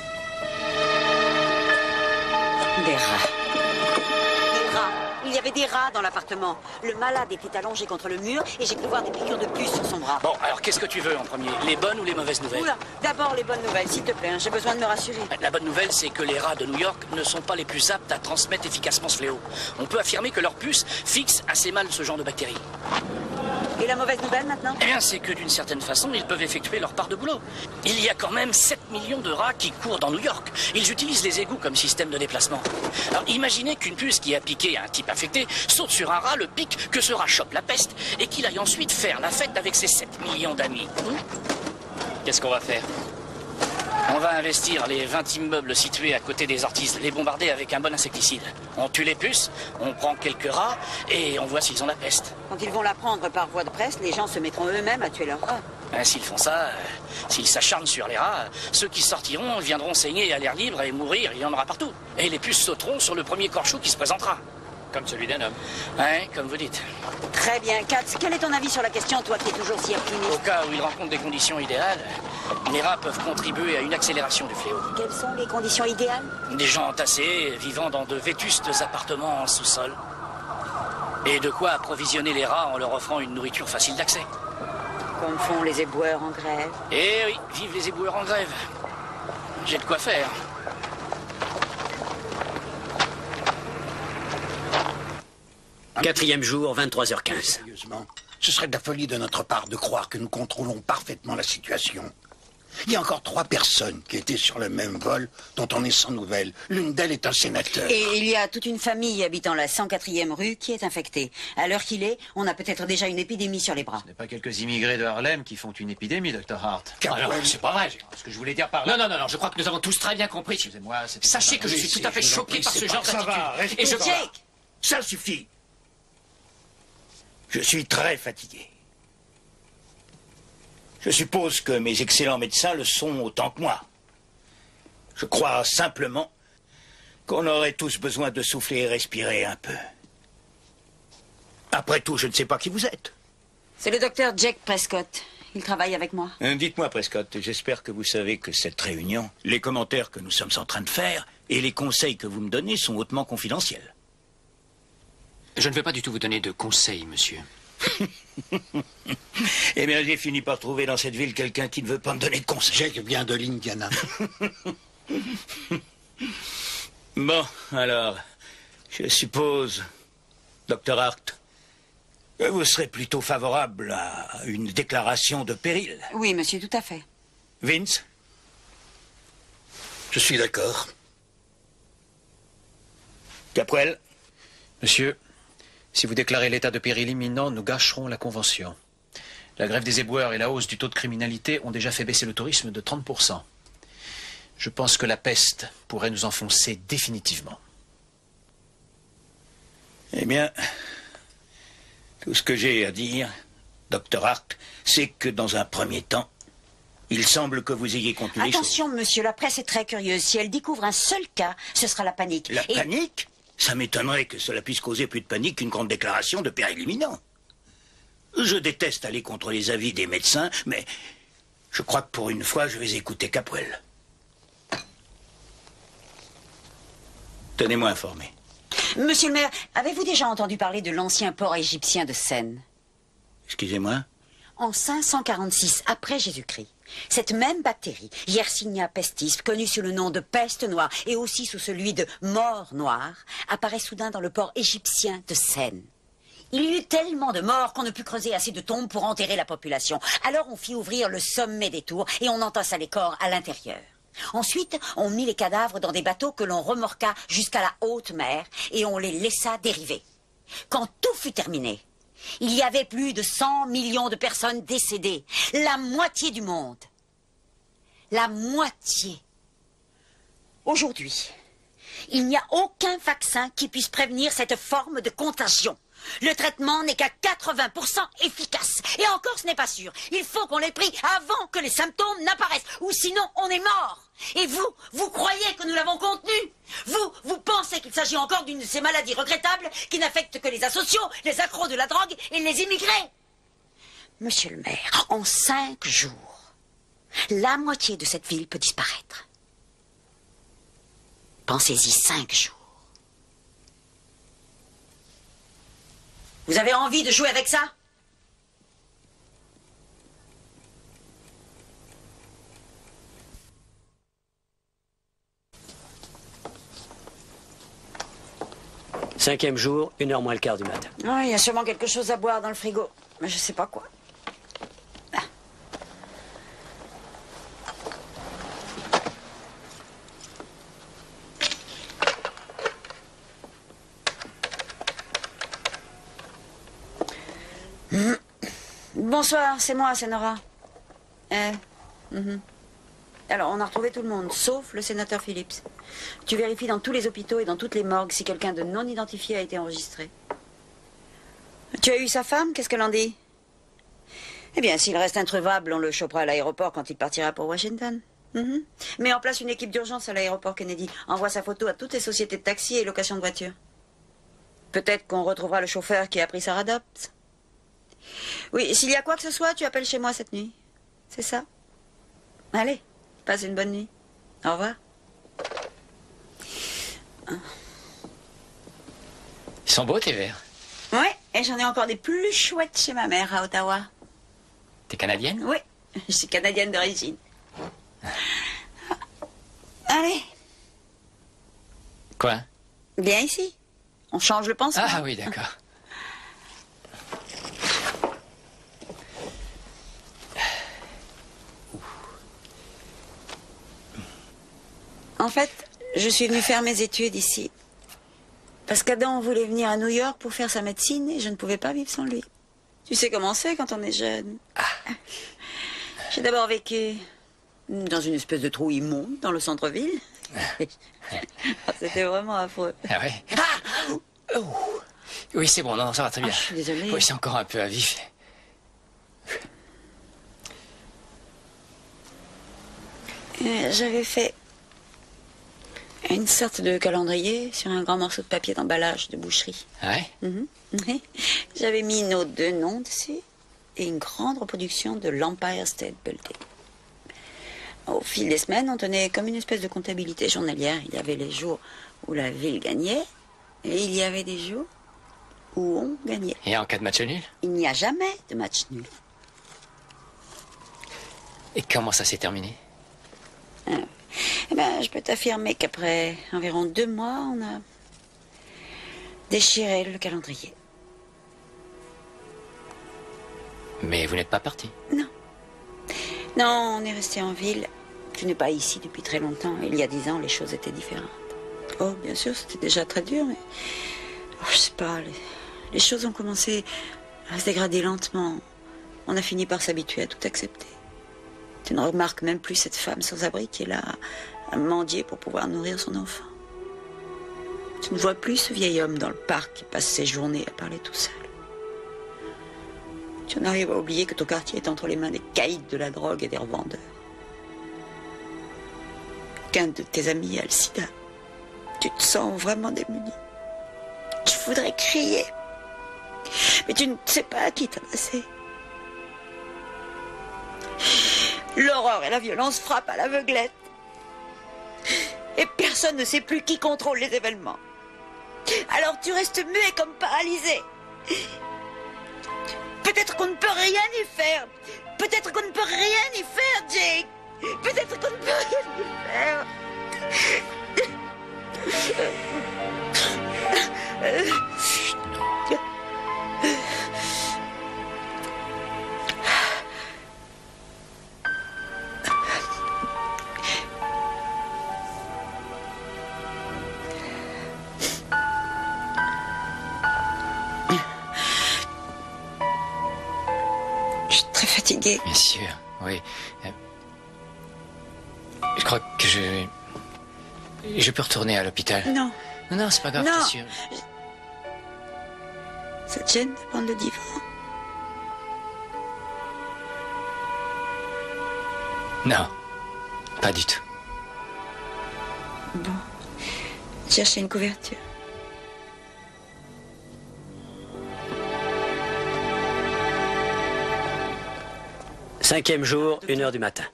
Des rats. Des rats. Il y avait des rats dans l'appartement. Le malade était allongé contre le mur et j'ai pu voir des piqûres de puce sur son bras. Bon, alors qu'est-ce que tu veux en premier? Les bonnes ou les mauvaises nouvelles? Oula, d'abord les bonnes nouvelles, s'il te plaît. Hein, j'ai besoin de me rassurer. La bonne nouvelle, c'est que les rats de New York ne sont pas les plus aptes à transmettre efficacement ce fléau. On peut affirmer que leur puce fixe assez mal ce genre de bactéries. Et la mauvaise nouvelle maintenant? Eh bien, c'est que d'une certaine façon, ils peuvent effectuer leur part de boulot. Il y a quand même 7 millions de rats qui courent dans New York. Ils utilisent les égouts comme système de déplacement. Alors imaginez qu'une puce qui a piqué un type infecté saute sur un rat, le pique, que ce rat chope la peste et qu'il aille ensuite faire la fête avec ses 7 millions d'amis. Qu'est-ce qu'on va faire? On va investir les 20 immeubles situés à côté des ortises, les bombarder avec un bon insecticide. On tue les puces, on prend quelques rats et on voit s'ils ont la peste. Quand ils vont la prendre par voie de presse, les gens se mettront eux-mêmes à tuer leurs rats. S'ils font ça, s'ils s'acharnent sur les rats, ceux qui sortiront viendront saigner à l'air libre et mourir, il y en aura partout. Et les puces sauteront sur le premier corchou qui se présentera. Comme celui d'un homme. Ouais, comme vous dites. Très bien. Katz, quel est ton avis sur la question, toi qui es toujours si optimiste? Au cas où ils rencontrent des conditions idéales, les rats peuvent contribuer à une accélération du fléau. Quelles sont les conditions idéales? Des gens entassés, vivant dans de vétustes appartements en sous-sol. Et de quoi approvisionner les rats en leur offrant une nourriture facile d'accès. Comme font les éboueurs en grève. Eh oui, vive les éboueurs en grève. J'ai de quoi faire. Quatrième jour, 23h15. Sérieusement, Ce serait de la folie de notre part de croire que nous contrôlons parfaitement la situation. Il y a encore 3 personnes qui étaient sur le même vol dont on est sans nouvelles. L'une d'elles est un sénateur. Et il y a toute une famille habitant la 104e rue qui est infectée. À l'heure qu'il est, on a peut-être déjà une épidémie sur les bras. Ce n'est pas quelques immigrés de Harlem qui font une épidémie, Dr. Hart. Alors, c'est pas vrai. Ce que je voulais dire par là. Non, je crois que nous avons tous très bien compris. Excusez-moi, sachez que je suis tout à fait choqué par ce genre d'attitude. Et ça suffit. Je suis très fatigué. Je suppose que mes excellents médecins le sont autant que moi. Je crois simplement qu'on aurait tous besoin de souffler et respirer un peu. Après tout, je ne sais pas qui vous êtes. C'est le docteur Jack Prescott. Il travaille avec moi. Dites-moi, Prescott, j'espère que vous savez que cette réunion, les commentaires que nous sommes en train de faire et les conseils que vous me donnez sont hautement confidentiels. Je ne vais pas du tout vous donner de conseils, monsieur. Eh bien, j'ai fini par trouver dans cette ville quelqu'un qui ne veut pas me donner de conseils. Jack vient de l'Indiana. Bon, alors, je suppose, Dr. Hart, que vous serez plutôt favorable à une déclaration de péril. Oui, monsieur, tout à fait. Vince? Je suis d'accord. Caprel? Monsieur, si vous déclarez l'état de péril imminent, nous gâcherons la convention. La grève des éboueurs et la hausse du taux de criminalité ont déjà fait baisser le tourisme de 30%. Je pense que la peste pourrait nous enfoncer définitivement. Eh bien, tout ce que j'ai à dire, Dr. Hart, c'est que dans un premier temps, il semble que vous ayez contenu les choses. Attention, monsieur, la presse est très curieuse. Si elle découvre un seul cas, ce sera la panique. La panique? Ça m'étonnerait que cela puisse causer plus de panique qu'une grande déclaration de péril imminent. Je déteste aller contre les avis des médecins, mais je crois que pour une fois, je vais écouter Caprel. Tenez-moi informé. Monsieur le maire, avez-vous déjà entendu parler de l'ancien port égyptien de Sène? Excusez-moi? En 546 après Jésus-Christ, cette même bactérie, Yersinia pestis, connue sous le nom de peste noire et aussi sous celui de mort noire, apparaît soudain dans le port égyptien de Sène. Il y eut tellement de morts qu'on ne put creuser assez de tombes pour enterrer la population. Alors on fit ouvrir le sommet des tours et on entassa les corps à l'intérieur. Ensuite, on mit les cadavres dans des bateaux que l'on remorqua jusqu'à la haute mer et on les laissa dériver. Quand tout fut terminé, il y avait plus de 100 millions de personnes décédées. La moitié du monde. La moitié. Aujourd'hui, il n'y a aucun vaccin qui puisse prévenir cette forme de contagion. Le traitement n'est qu'à 80% efficace. Et encore, ce n'est pas sûr. Il faut qu'on l'ait pris avant que les symptômes n'apparaissent. Ou sinon, on est mort. Et vous croyez que nous l'avons contenu? Vous pensez qu'il s'agit encore d'une de ces maladies regrettables qui n'affectent que les asociaux, les accros de la drogue et les immigrés? Monsieur le maire, en 5 jours, la moitié de cette ville peut disparaître. Pensez-y 5 jours. Vous avez envie de jouer avec ça? Cinquième jour, 1h moins le quart du matin. Ah, il y a sûrement quelque chose à boire dans le frigo. Mais je sais pas quoi. Bonsoir, c'est moi, c'est Nora. Alors, on a retrouvé tout le monde, sauf le sénateur Phillips. Tu vérifies dans tous les hôpitaux et dans toutes les morgues si quelqu'un de non identifié a été enregistré. Tu as eu sa femme? Qu'est-ce qu'elle en dit? Eh bien, s'il reste introuvable, on le chopera à l'aéroport quand il partira pour Washington. Mets en place une équipe d'urgence à l'aéroport Kennedy. Envoie sa photo à toutes les sociétés de taxi et location de voitures. Peut-être qu'on retrouvera le chauffeur qui a pris Sarah Dobbs. Oui, s'il y a quoi que ce soit, tu appelles chez moi cette nuit. C'est ça? Allez, passe une bonne nuit. Au revoir. Ils sont beaux tes verres. Ouais, et j'en ai encore des plus chouettes chez ma mère à Ottawa. T'es canadienne? Oui, je suis canadienne d'origine. Allez. Quoi? Viens ici. On change le pansement. Ah oui, d'accord. En fait, je suis venue faire mes études ici. Parce qu'Adam voulait venir à New York pour faire sa médecine et je ne pouvais pas vivre sans lui. Tu sais comment c'est quand on est jeune. J'ai d'abord vécu dans une espèce de trou immonde dans le centre-ville. C'était vraiment affreux. Ah ouais. Oh. Oui, c'est bon, non, ça va très bien. Je suis désolée. Oui, c'est encore un peu à vif. J'avais fait une sorte de calendrier sur un grand morceau de papier d'emballage de boucherie. Ah ouais? Oui. J'avais mis nos 2 noms dessus et une grande reproduction de l'Empire State Building. Au fil des semaines, on tenait comme une espèce de comptabilité journalière. Il y avait les jours où la ville gagnait et il y avait des jours où on gagnait. Et en cas de match nul? Il n'y a jamais de match nul. Et comment ça s'est terminé? Eh ben, je peux t'affirmer qu'après environ 2 mois, on a déchiré le calendrier. Mais vous n'êtes pas parti? Non, on est resté en ville. Je n'ai pas ici depuis très longtemps. Il y a 10 ans, les choses étaient différentes. Oh, bien sûr, c'était déjà très dur, mais... Oh, je sais pas, les choses ont commencé à se dégrader lentement. On a fini par s'habituer à tout accepter. Tu ne remarques même plus cette femme sans abri qui est là à mendier pour pouvoir nourrir son enfant. Tu ne vois plus ce vieil homme dans le parc qui passe ses journées à parler tout seul. Tu en arrives à oublier que ton quartier est entre les mains des caïds de la drogue et des revendeurs. Qu'un de tes amis a le sida. Tu te sens vraiment démuni. Tu voudrais crier. Mais tu ne sais pas à qui t'adresser. L'horreur et la violence frappent à l'aveuglette. Et personne ne sait plus qui contrôle les événements. Alors tu restes muet comme paralysé. Peut-être qu'on ne peut rien y faire. Peut-être qu'on ne peut rien y faire, Jake. Peut-être qu'on ne peut rien y faire. Fatiguée. Bien sûr, oui. Je crois que je peux retourner à l'hôpital. Non. Non, c'est pas grave, Non. c'est sûr. Ça te gêne de prendre le divan? Non, pas du tout. Bon. Chercher une couverture. Cinquième jour, 1h du matin.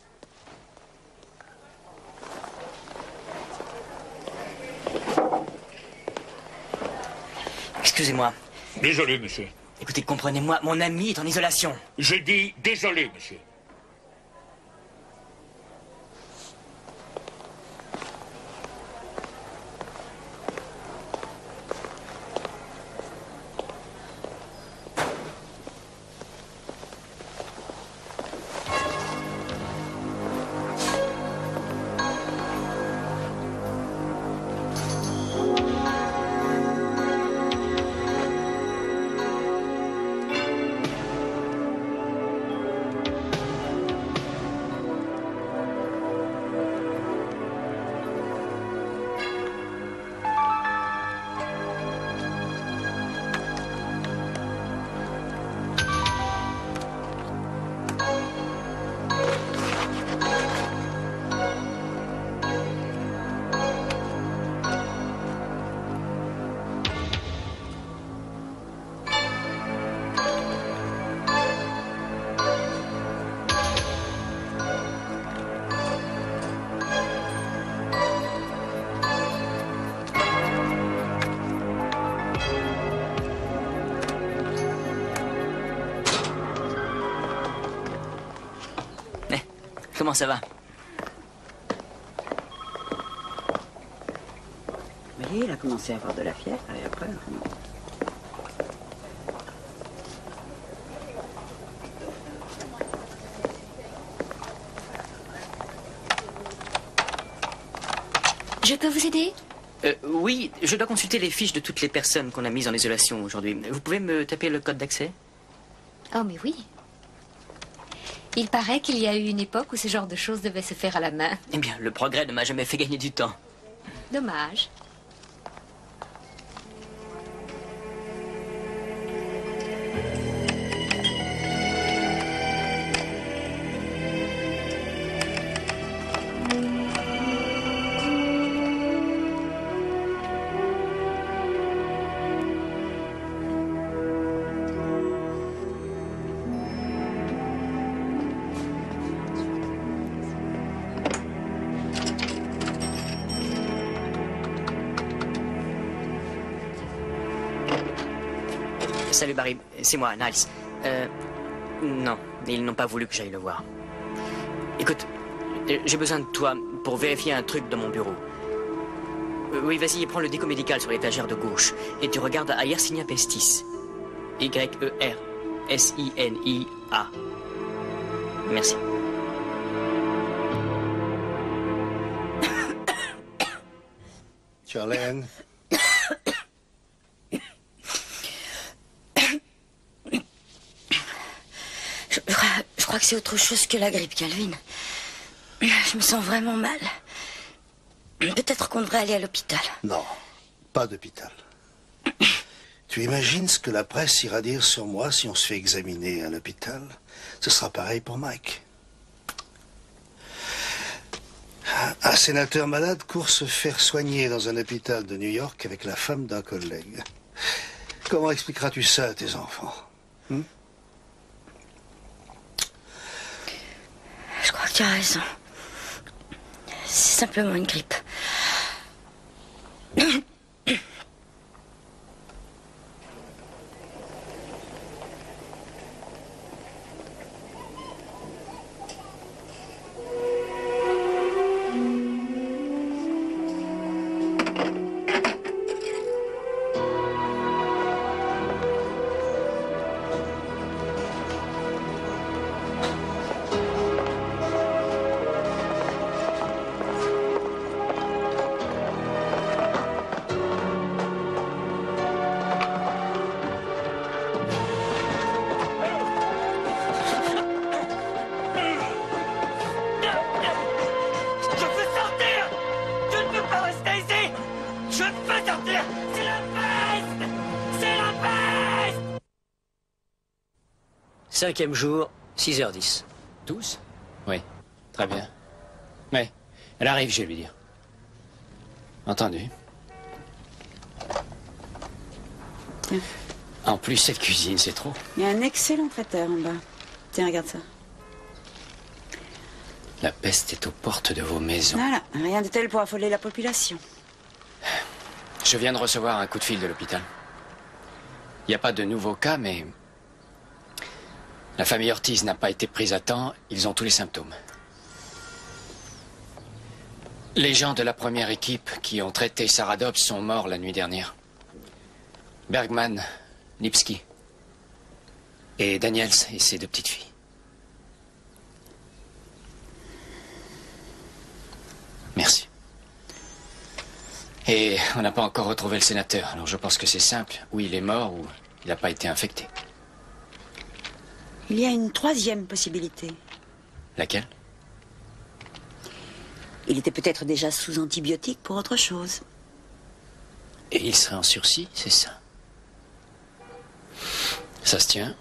Excusez-moi. Désolé, monsieur. Écoutez, comprenez-moi, mon ami est en isolation. J'ai dit désolé, monsieur. Comment ça va? Oui, il a commencé à avoir de la fièvre et après... Je peux vous aider? Oui, je dois consulter les fiches de toutes les personnes qu'on a mises en isolation aujourd'hui. Vous pouvez me taper le code d'accès? Oh, mais oui. Il paraît qu'il y a eu une époque où ce genre de choses devait se faire à la main. Eh bien, le progrès ne m'a jamais fait gagner du temps. Dommage. Salut Barry, c'est moi, Niles. Non, ils n'ont pas voulu que j'aille le voir. Écoute, j'ai besoin de toi pour vérifier un truc dans mon bureau. Oui, vas-y, prends le déco médical sur l'étagère de gauche et tu regardes à Yersinia pestis. Y-E-R-S-I-N-I-A. Merci. Charlène. Je crois que c'est autre chose que la grippe, Calvin. Je me sens vraiment mal. Peut-être qu'on devrait aller à l'hôpital. Non, pas d'hôpital. Tu imagines ce que la presse ira dire sur moi si on se fait examiner à l'hôpital? Ce sera pareil pour Mike. Un sénateur malade court se faire soigner dans un hôpital de New York avec la femme d'un collègue. Comment expliqueras-tu ça à tes enfants? Je crois que tu as raison. C'est simplement une grippe. Cinquième jour, 6h10. Tous? Oui, très bien. Oui, elle arrive, je vais lui dire. Entendu. Tiens. En plus, cette cuisine, c'est trop. Il y a un excellent traiteur en bas. Tiens, regarde ça. La peste est aux portes de vos maisons. Voilà, rien de tel pour affoler la population. Je viens de recevoir un coup de fil de l'hôpital. Il n'y a pas de nouveaux cas, mais... la famille Ortiz n'a pas été prise à temps. Ils ont tous les symptômes. Les gens de la première équipe qui ont traité Sarah Dobbs sont morts la nuit dernière. Bergman, Lipski et Daniels et ses deux petites filles. Merci. Et on n'a pas encore retrouvé le sénateur, alors je pense que c'est simple. Ou il est mort, ou il n'a pas été infecté. Il y a une troisième possibilité. Laquelle? Il était peut-être déjà sous antibiotiques pour autre chose. Et il serait en sursis, c'est ça? Ça se tient?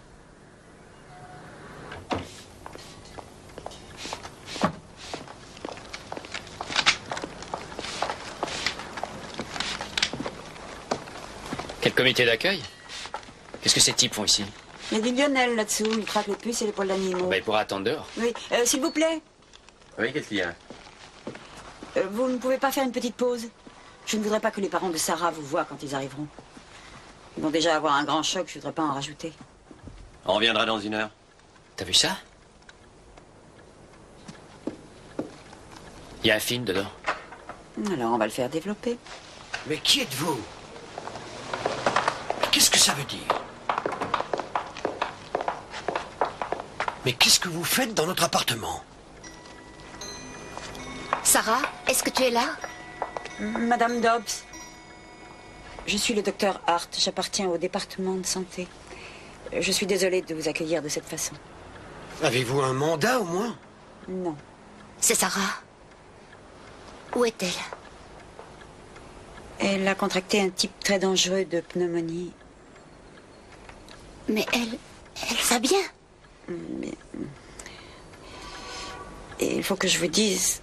Quel comité d'accueil? Qu'est-ce que ces types font ici? Il y a du Lionel là-dessous. Il traque les puces et les poils d'animaux. Ben, il pourra attendre dehors. Oui, s'il vous plaît. Oui, qu'est-ce qu'il y a? Vous ne pouvez pas faire une petite pause? Je ne voudrais pas que les parents de Sarah vous voient quand ils arriveront. Ils vont déjà avoir un grand choc, je ne voudrais pas en rajouter. On reviendra dans 1 heure. T'as vu ça? Il y a un film dedans. Alors on va le faire développer. Mais qui êtes-vous? Qu'est-ce que ça veut dire? Mais qu'est-ce que vous faites dans notre appartement? Sarah, est-ce que tu es là? Madame Dobbs, je suis le docteur Hart. J'appartiens au département de santé. Je suis désolée de vous accueillir de cette façon. Avez-vous un mandat au moins? Non. C'est Sarah. Où est-elle? Elle a contracté un type très dangereux de pneumonie. Mais elle va bien. Mais... Et il faut que je vous dise...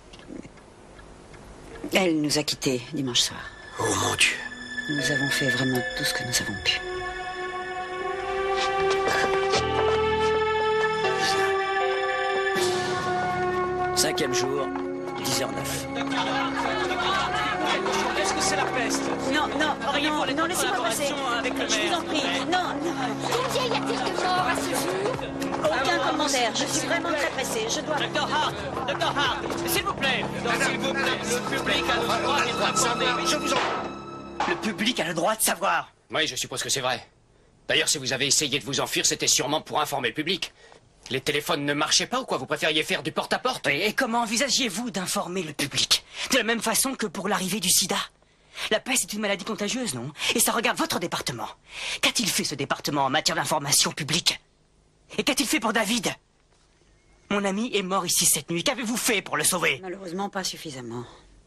Elle nous a quittés dimanche soir. Oh mon Dieu. Nous avons fait vraiment tout ce que nous avons pu. Cinquième jour, 10h09. Est-ce que c'est la peste? Non, laissez-moi passer. Je vous en prie. Non. Combien y a-t-il de morts à ce jour? Aucun commentaire. Je suis vraiment très pressée. Je dois... Docteur Hart, s'il vous plaît. S'il vous plaît, le public a le droit d'être informé. Je vous en... Le public a le droit de savoir. Oui, je suppose que c'est vrai. D'ailleurs, si vous avez essayé de vous enfuir, c'était sûrement pour informer le public. Les téléphones ne marchaient pas ou quoi? Vous préfériez faire du porte-à-porte? Et comment envisagiez-vous d'informer le public? De la même façon que pour l'arrivée du sida. La peste est une maladie contagieuse, non? Et ça regarde votre département. Qu'a-t-il fait ce département en matière d'information publique? Et qu'a-t-il fait pour David? Mon ami est mort ici cette nuit. Qu'avez-vous fait pour le sauver? Malheureusement, pas suffisamment.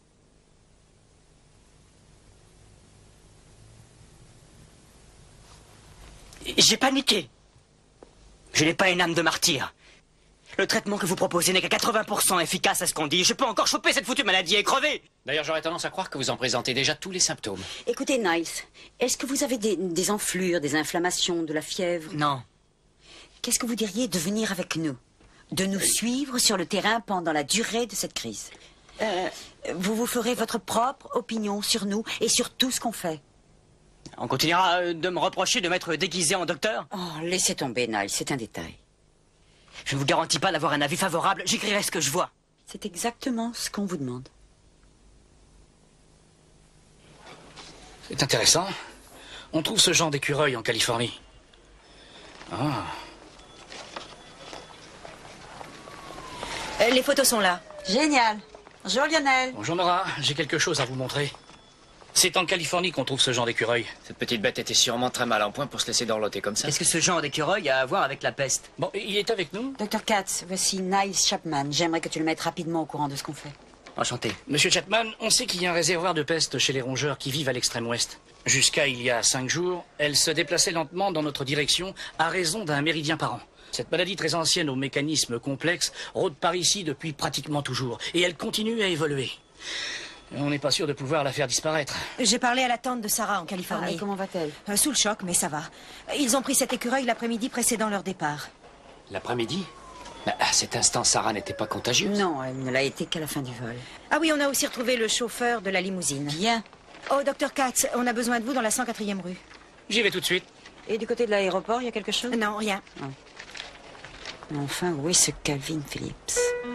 J'ai paniqué. Je n'ai pas une âme de martyr. Le traitement que vous proposez n'est qu'à 80% efficace à ce qu'on dit. Je peux encore choper cette foutue maladie et crever. D'ailleurs, j'aurais tendance à croire que vous en présentez déjà tous les symptômes. Écoutez, Niles, est-ce que vous avez des enflures, des inflammations, de la fièvre? Non. Qu'est-ce que vous diriez de venir avec nous? De nous suivre sur le terrain pendant la durée de cette crise? Vous vous ferez votre propre opinion sur nous et sur tout ce qu'on fait. On continuera de me reprocher de m'être déguisé en docteur? Oh, laissez tomber, Niles, c'est un détail. Je ne vous garantis pas d'avoir un avis favorable. J'écrirai ce que je vois. C'est exactement ce qu'on vous demande. C'est intéressant. On trouve ce genre d'écureuil en Californie. Ah. Les photos sont là. Génial. Bonjour Lionel. Bonjour Nora, j'ai quelque chose à vous montrer. C'est en Californie qu'on trouve ce genre d'écureuil. Cette petite bête était sûrement très mal en point pour se laisser dorloter comme ça. Est-ce que ce genre d'écureuil a à voir avec la peste? Bon, il est avec nous. Dr Katz, voici Niles Chapman. J'aimerais que tu le mettes rapidement au courant de ce qu'on fait. Enchanté. Monsieur Chapman, on sait qu'il y a un réservoir de peste chez les rongeurs qui vivent à l'extrême ouest. Jusqu'à il y a 5 jours, elle se déplaçait lentement dans notre direction à raison d'un méridien par an. Cette maladie très ancienne aux mécanismes complexes rôde par ici depuis pratiquement toujours. Et elle continue à évoluer. On n'est pas sûr de pouvoir la faire disparaître. J'ai parlé à la tante de Sarah en Californie. Comment va-t-elle? Sous le choc, mais ça va. Ils ont pris cet écureuil l'après-midi précédant leur départ. L'après-midi? À cet instant, Sarah n'était pas contagieuse? Non, elle ne l'a été qu'à la fin du vol. Ah oui, on a aussi retrouvé le chauffeur de la limousine. Bien. Oh, Dr Katz, on a besoin de vous dans la 104e rue. J'y vais tout de suite. Et du côté de l'aéroport, il y a quelque chose? Non, rien. Ah. Enfin, où est ce Calvin Phillips?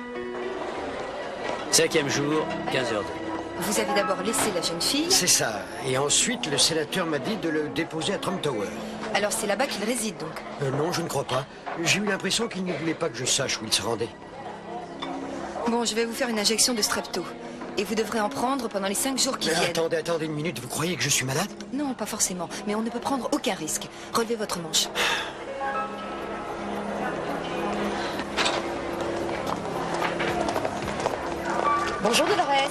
5e jour, 15h02. Vous avez d'abord laissé la jeune fille? C'est ça. Et ensuite, le sénateur m'a dit de le déposer à Trump Tower. Alors c'est là-bas qu'il réside, donc? Non, je ne crois pas. J'ai eu l'impression qu'il ne voulait pas que je sache où il se rendait. Bon, je vais vous faire une injection de strepto. Et vous devrez en prendre pendant les 5 jours qui viennent. Attendez une minute. Vous croyez que je suis malade? Non, pas forcément. Mais on ne peut prendre aucun risque. Relevez votre manche. Bonjour Dolores.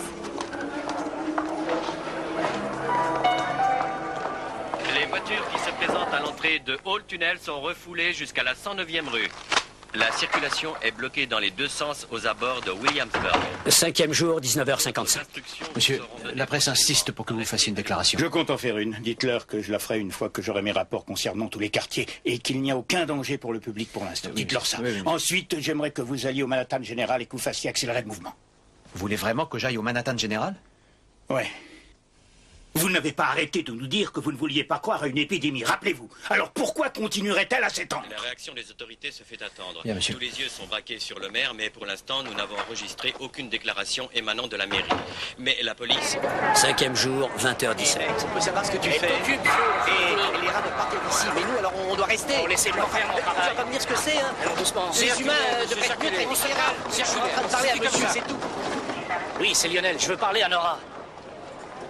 Les voitures qui se présentent à l'entrée de Hall Tunnel sont refoulées jusqu'à la 109e rue. La circulation est bloquée dans les deux sens aux abords de Williamsburg. 5e jour, 19h55. Monsieur, la presse insiste pour que vous fassiez une déclaration. Je compte en faire une. Dites-leur que je la ferai une fois que j'aurai mes rapports concernant tous les quartiers et qu'il n'y a aucun danger pour le public pour l'instant. Dites-leur ça. Oui. Ensuite, j'aimerais que vous alliez au Manhattan Général et que vous fassiez accélérer le mouvement. Vous voulez vraiment que j'aille au Manhattan Général? Ouais. Vous n'avez pas arrêté de nous dire que vous ne vouliez pas croire à une épidémie, rappelez-vous. Alors pourquoi continuerait-elle à s'étendre? La réaction des autorités se fait attendre. Bien, monsieur. Tous les yeux sont braqués sur le maire, mais pour l'instant, nous n'avons enregistré aucune déclaration émanant de la mairie. Mais la police... 5e jour, 20h17. On peut savoir ce que tu fais. Et les rats doivent partir d'ici. Mais nous, alors, on doit rester. On laisse leur faire mon Tu vas travail. pas me dire ce que c'est, hein? Alors doucement. Les humains devraient être mieux traités que les rats. Je suis en train de parler à monsieur, c'est tout. Oui, c'est Lionel. Je veux parler à Nora.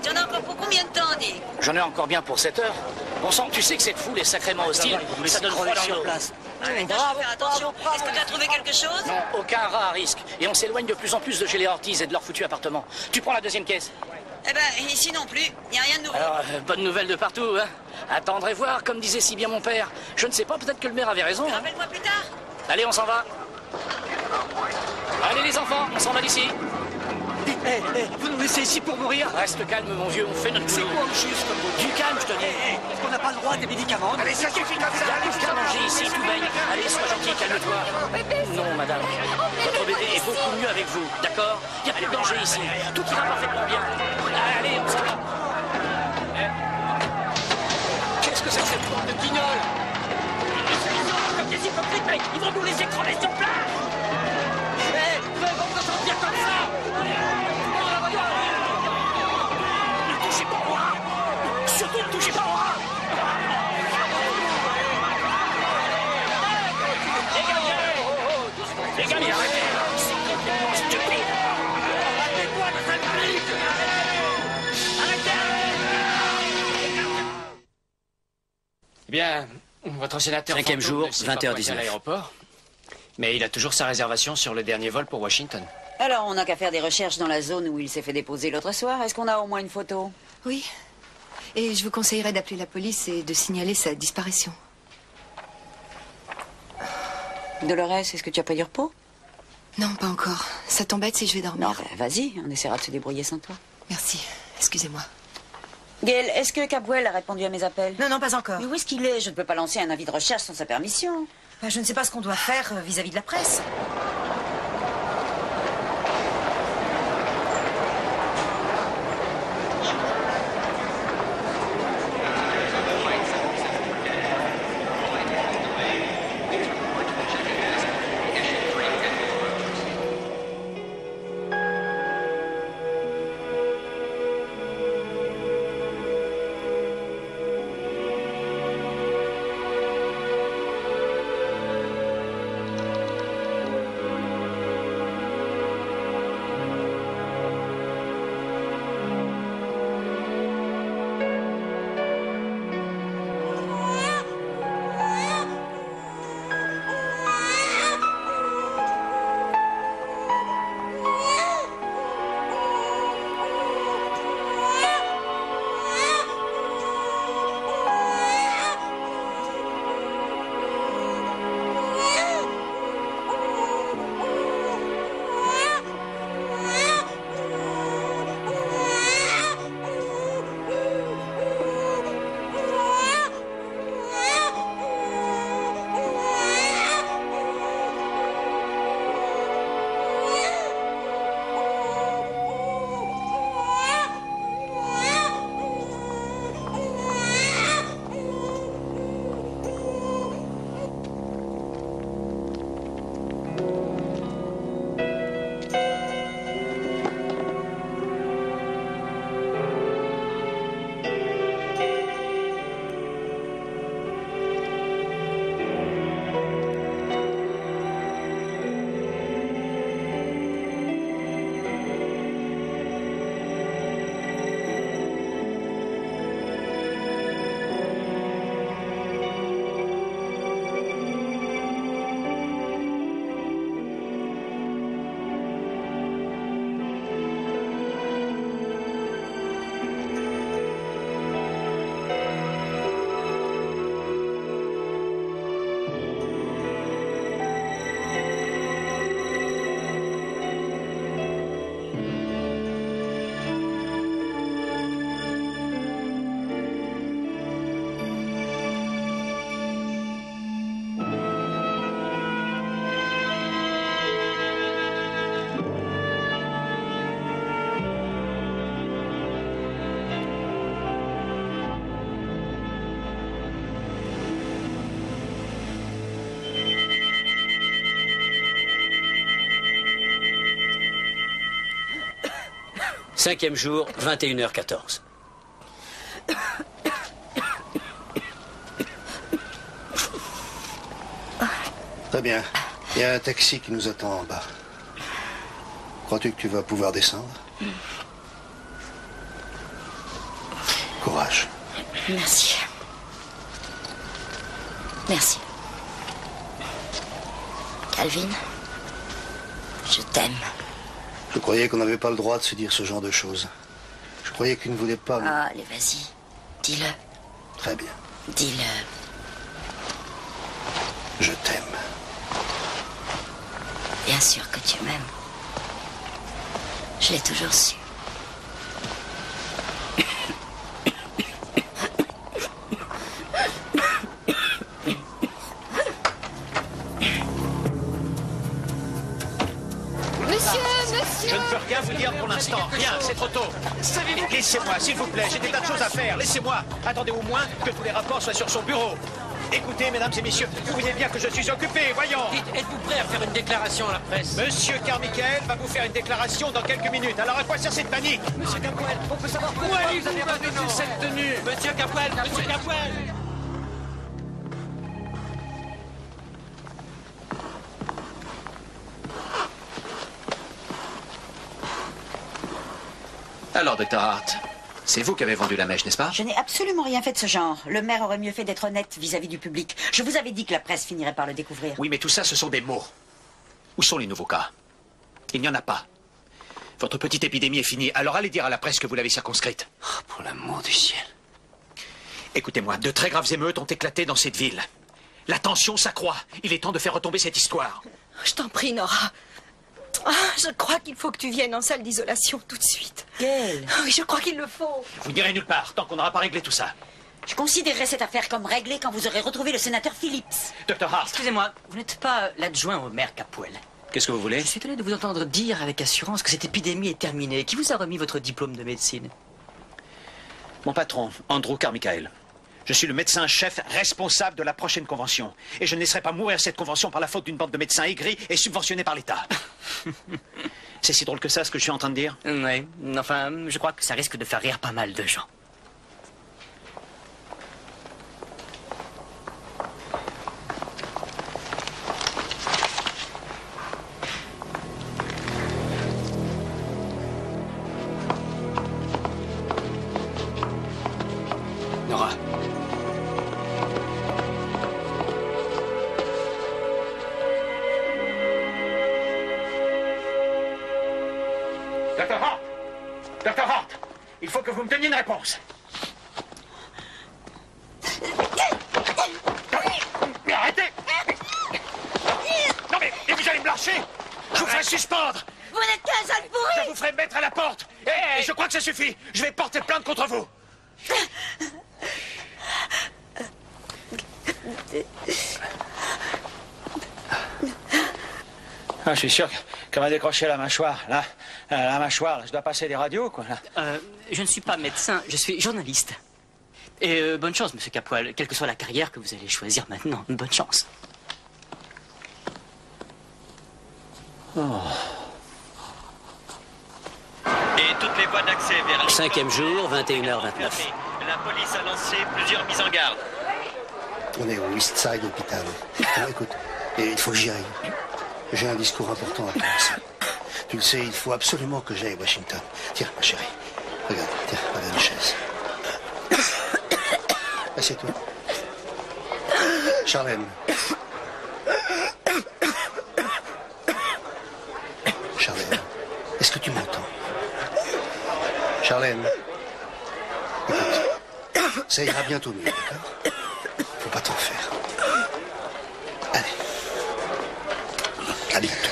Tu en as encore pour combien de temps, Dick? J'en ai encore bien pour 7 heures. Bon sang, tu sais que cette foule est sacrément hostile. Ça donne froid dans nos places. Faire attention. Est-ce que tu as trouvé quelque chose? Non, aucun rat à risque. Et on s'éloigne de plus en plus de chez les Ortiz et de leur foutu appartement. Tu prends la deuxième caisse? Eh ben, ici non plus. Il n'y a rien de nouveau. Alors, bonne nouvelle de partout, hein. Attendre et voir, comme disait si bien mon père. Je ne sais pas, peut-être que le maire avait raison. Hein. Rappelle-moi plus tard. Allez, on s'en va. Allez les enfants, on s'en va d'ici. Vous nous laissez ici pour mourir? Reste calme, mon vieux, on fait notre boulot. C'est quoi au juste comme vous? Du calme, je te dis. Est-ce qu'on n'a pas le droit à des médicaments? Allez, ça suffit comme ça. Il y a plus qu'à manger ici, tout baigne. Allez, sois gentil, calme-toi. Non, madame. Votre bébé est beaucoup mieux avec vous, d'accord? Il n'y a plus de danger ici. Tout ira parfaitement bien. Allez, on s'en va. Qu'est-ce que c'est que cette bande de guignols? Comme des hypocrites, mec. Ils vont nous laisser crever sur place. Mais on va s'en sortir comme ça. Ne touchez pas au rat. Surtout ne touchez pas au rat. Les gars, mais arrêtez. C'est complètement stupide. Arrêtez-moi de cette panique. Eh bien, votre sénateur... 5e jour, 20h19. À l'aéroport, mais il a toujours sa réservation sur le dernier vol pour Washington. Alors, on n'a qu'à faire des recherches dans la zone où il s'est fait déposer l'autre soir. Est-ce qu'on a au moins une photo? Oui. Et je vous conseillerais d'appeler la police et de signaler sa disparition. Dolores, est-ce que tu as pris du repos? Non, pas encore. Ça t'embête si je vais dormir? Non, vas-y, on essaiera de se débrouiller sans toi. Merci. Excusez-moi. Gail, est-ce que Cabwell a répondu à mes appels? Non, pas encore. Mais où est-ce qu'il est? Je ne peux pas lancer un avis de recherche sans sa permission. Je ne sais pas ce qu'on doit faire vis-à-vis de la presse. Cinquième jour, 21h14. Très bien. Il y a un taxi qui nous attend en bas. Crois-tu que tu vas pouvoir descendre? Courage. Merci. Merci. Calvin, je t'aime. Je croyais qu'on n'avait pas le droit de se dire ce genre de choses. Je croyais qu'il ne voulait pas... Ah, allez, vas-y. Dis-le. Très bien. Dis-le. Je t'aime. Bien sûr que tu m'aimes. Je l'ai toujours su. Je ne peux rien vous dire pour l'instant, rien, c'est trop tôt. Laissez-moi, s'il vous plaît, j'ai des tas de choses à faire, laissez-moi. Attendez au moins que tous les rapports soient sur son bureau. Écoutez, mesdames et messieurs, vous voyez bien que je suis occupé, voyons. Dites, êtes-vous prêt à faire une déclaration à la presse? Monsieur Carmichael va vous faire une déclaration dans quelques minutes. Alors à quoi sert cette panique? Monsieur Capoel, on peut savoir pourquoi vous avez revêtu cette tenue? Monsieur Capoel, monsieur Capoel. Alors, Dr. Hart, c'est vous qui avez vendu la mèche, n'est-ce pas? Je n'ai absolument rien fait de ce genre. Le maire aurait mieux fait d'être honnête vis-à-vis du public. Je vous avais dit que la presse finirait par le découvrir. Oui, mais tout ça, ce sont des mots. Où sont les nouveaux cas? Il n'y en a pas. Votre petite épidémie est finie, alors allez dire à la presse que vous l'avez circonscrite. Oh, pour l'amour du ciel. Écoutez-moi, de très graves émeutes ont éclaté dans cette ville. La tension s'accroît. Il est temps de faire retomber cette histoire. Je t'en prie, Nora. Ah, je crois qu'il faut que tu viennes en salle d'isolation tout de suite. Quelle? Oui, je crois qu'il le faut. Vous n'irez nulle part tant qu'on n'aura pas réglé tout ça. Je considérerai cette affaire comme réglée quand vous aurez retrouvé le sénateur Phillips. Dr. Hart. Excusez-moi, vous n'êtes pas l'adjoint au maire Capoel? Qu'est-ce que vous voulez? Je suis étonné de vous entendre dire avec assurance que cette épidémie est terminée. Qui vous a remis votre diplôme de médecine? Mon patron, Andrew Carmichael. Je suis le médecin-chef responsable de la prochaine convention. Et je ne laisserai pas mourir cette convention par la faute d'une bande de médecins aigris et subventionnés par l'État. C'est si drôle que ça, ce que je suis en train de dire? Oui, enfin, je crois que ça risque de faire rire pas mal de gens. Nora. Dr. Hart! Dr. Hart! Il faut que vous me donniez une réponse. Mais arrêtez! Non mais vous allez me lâcher! Je vous ferai suspendre! Vous n'êtes qu'un sale pourri! Je vous ferai mettre à la porte! Et je crois que ça suffit! Je vais porter plainte contre vous! Ah, je suis sûr qu'elle m'a décroché la mâchoire, là. La mâchoire, là. Je dois passer des radios, quoi, là. Je ne suis pas médecin, je suis journaliste. Et bonne chance, monsieur Capoel, quelle que soit la carrière que vous allez choisir maintenant. Bonne chance. Et toutes les voies d'accès vers les... 5e jour, 21h29. La police a lancé plusieurs mises en garde. On est au East Side Hospital. Alors, écoute, il faut que j'y aille. J'ai un discours important à prononcer. Tu le sais, il faut absolument que j'aille à Washington. Tiens, ma chérie, regarde, tiens, voilà une chaise. Assieds-toi. Charlène. Charlène, est-ce que tu m'entends? Charlène, écoute, ça ira bientôt mieux, d'accord? Faut pas t'en faire. Allez. À bientôt.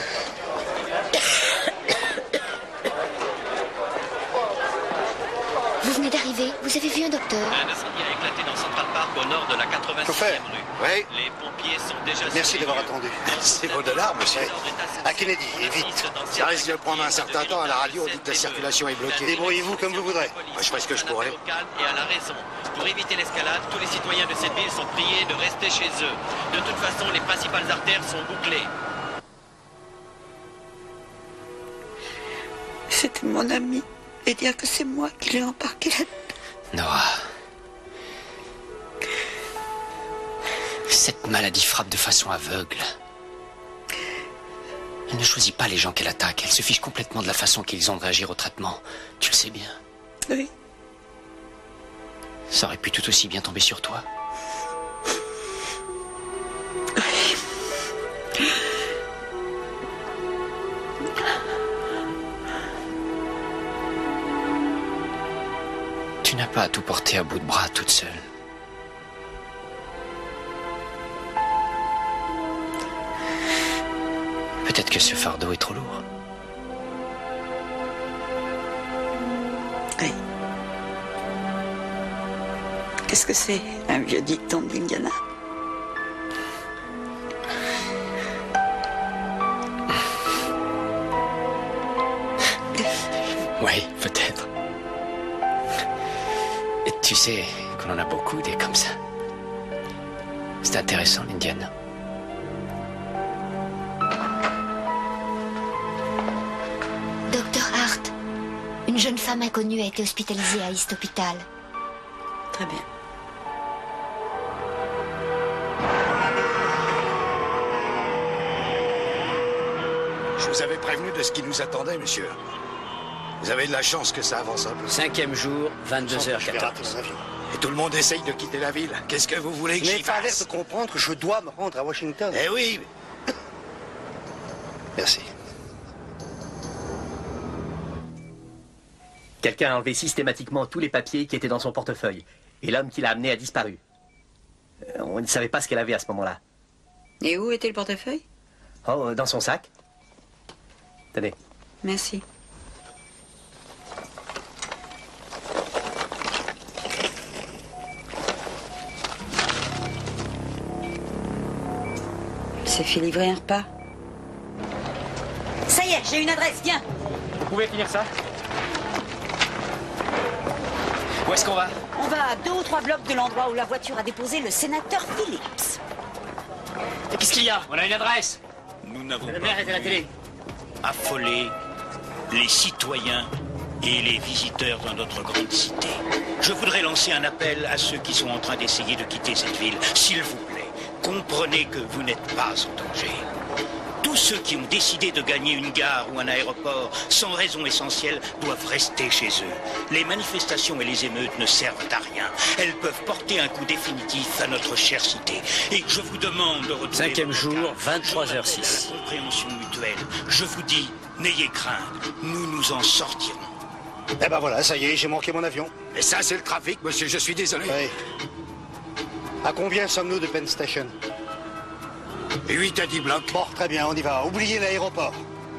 Vous venez d'arriver. Vous avez vu un docteur? Un incendie a éclaté dans Central Park au nord de la 86e rue. Oui. Les pompiers sont déjà... Merci d'avoir attendu. C'est vos dollars, monsieur. À Kennedy, et vite. Ça risque de prendre un certain temps. À la radio, on dit que la circulation est bloquée. Débrouillez-vous comme vous voudrez. Je ferai ce que je pourrai. Et à la raison. Pour éviter l'escalade, tous les citoyens de cette ville sont priés de rester chez eux. De toute façon, les principales artères sont bouclées. C'était mon ami. Et dire que c'est moi qui l'ai embarqué là-dedans. Nora. Cette maladie frappe de façon aveugle. Elle ne choisit pas les gens qu'elle attaque. Elle se fiche complètement de la façon qu'ils ont de réagir au traitement. Tu le sais bien. Oui. Ça aurait pu tout aussi bien tomber sur toi. Tu n'as pas à tout porter à bout de bras toute seule. Peut-être que ce fardeau est trop lourd. Oui. Qu'est-ce que c'est, un vieux dicton d'Indiana? Oui, peut-être. Et tu sais qu'on en a beaucoup des comme ça. C'est intéressant, l'Indiana. Docteur Hart, une jeune femme inconnue a été hospitalisée à East Hospital. Très bien. Je vous avais prévenu de ce qui nous attendait, monsieur. Vous avez de la chance que ça avance un peu. 5e jour, 22h14. Et tout le monde essaye de quitter la ville. Qu'est-ce que vous voulez que j'y Mais pas l'air fasse? de comprendre que je dois me rendre à Washington. Eh oui. Merci. Quelqu'un a enlevé systématiquement tous les papiers qui étaient dans son portefeuille. Et l'homme qui l'a amené a disparu. On ne savait pas ce qu'elle avait à ce moment-là. Et où était le portefeuille? Oh, dans son sac. Tenez. Merci. C'est fait livrer un repas. Ça y est, j'ai une adresse, viens. Vous pouvez finir ça? Où est-ce qu'on va? On va à 2 ou 3 blocs de l'endroit où la voiture a déposé le sénateur Phillips. Et qu'est-ce qu'il y a? On a une adresse. Nous n'avons Le pas maire est à la télé. affoler les citoyens et les visiteurs dans notre grande cité. Je voudrais lancer un appel à ceux qui sont en train d'essayer de quitter cette ville. S'il vous plaît, comprenez que vous n'êtes pas en danger. Tous ceux qui ont décidé de gagner une gare ou un aéroport sans raison essentielle doivent rester chez eux. Les manifestations et les émeutes ne servent à rien. Elles peuvent porter un coup définitif à notre chère cité. Et je vous demande de retrouver 5e votre jour, calme. 23h06. La compréhension mutuelle. Je vous dis, n'ayez crainte, nous nous en sortirons. Eh ben voilà, ça y est, j'ai manqué mon avion. Et ça, c'est le trafic, monsieur, je suis désolé. Oui. À combien sommes-nous de Penn Station? 8 à 10 blocs. Bon, très bien, on y va. Oubliez l'aéroport.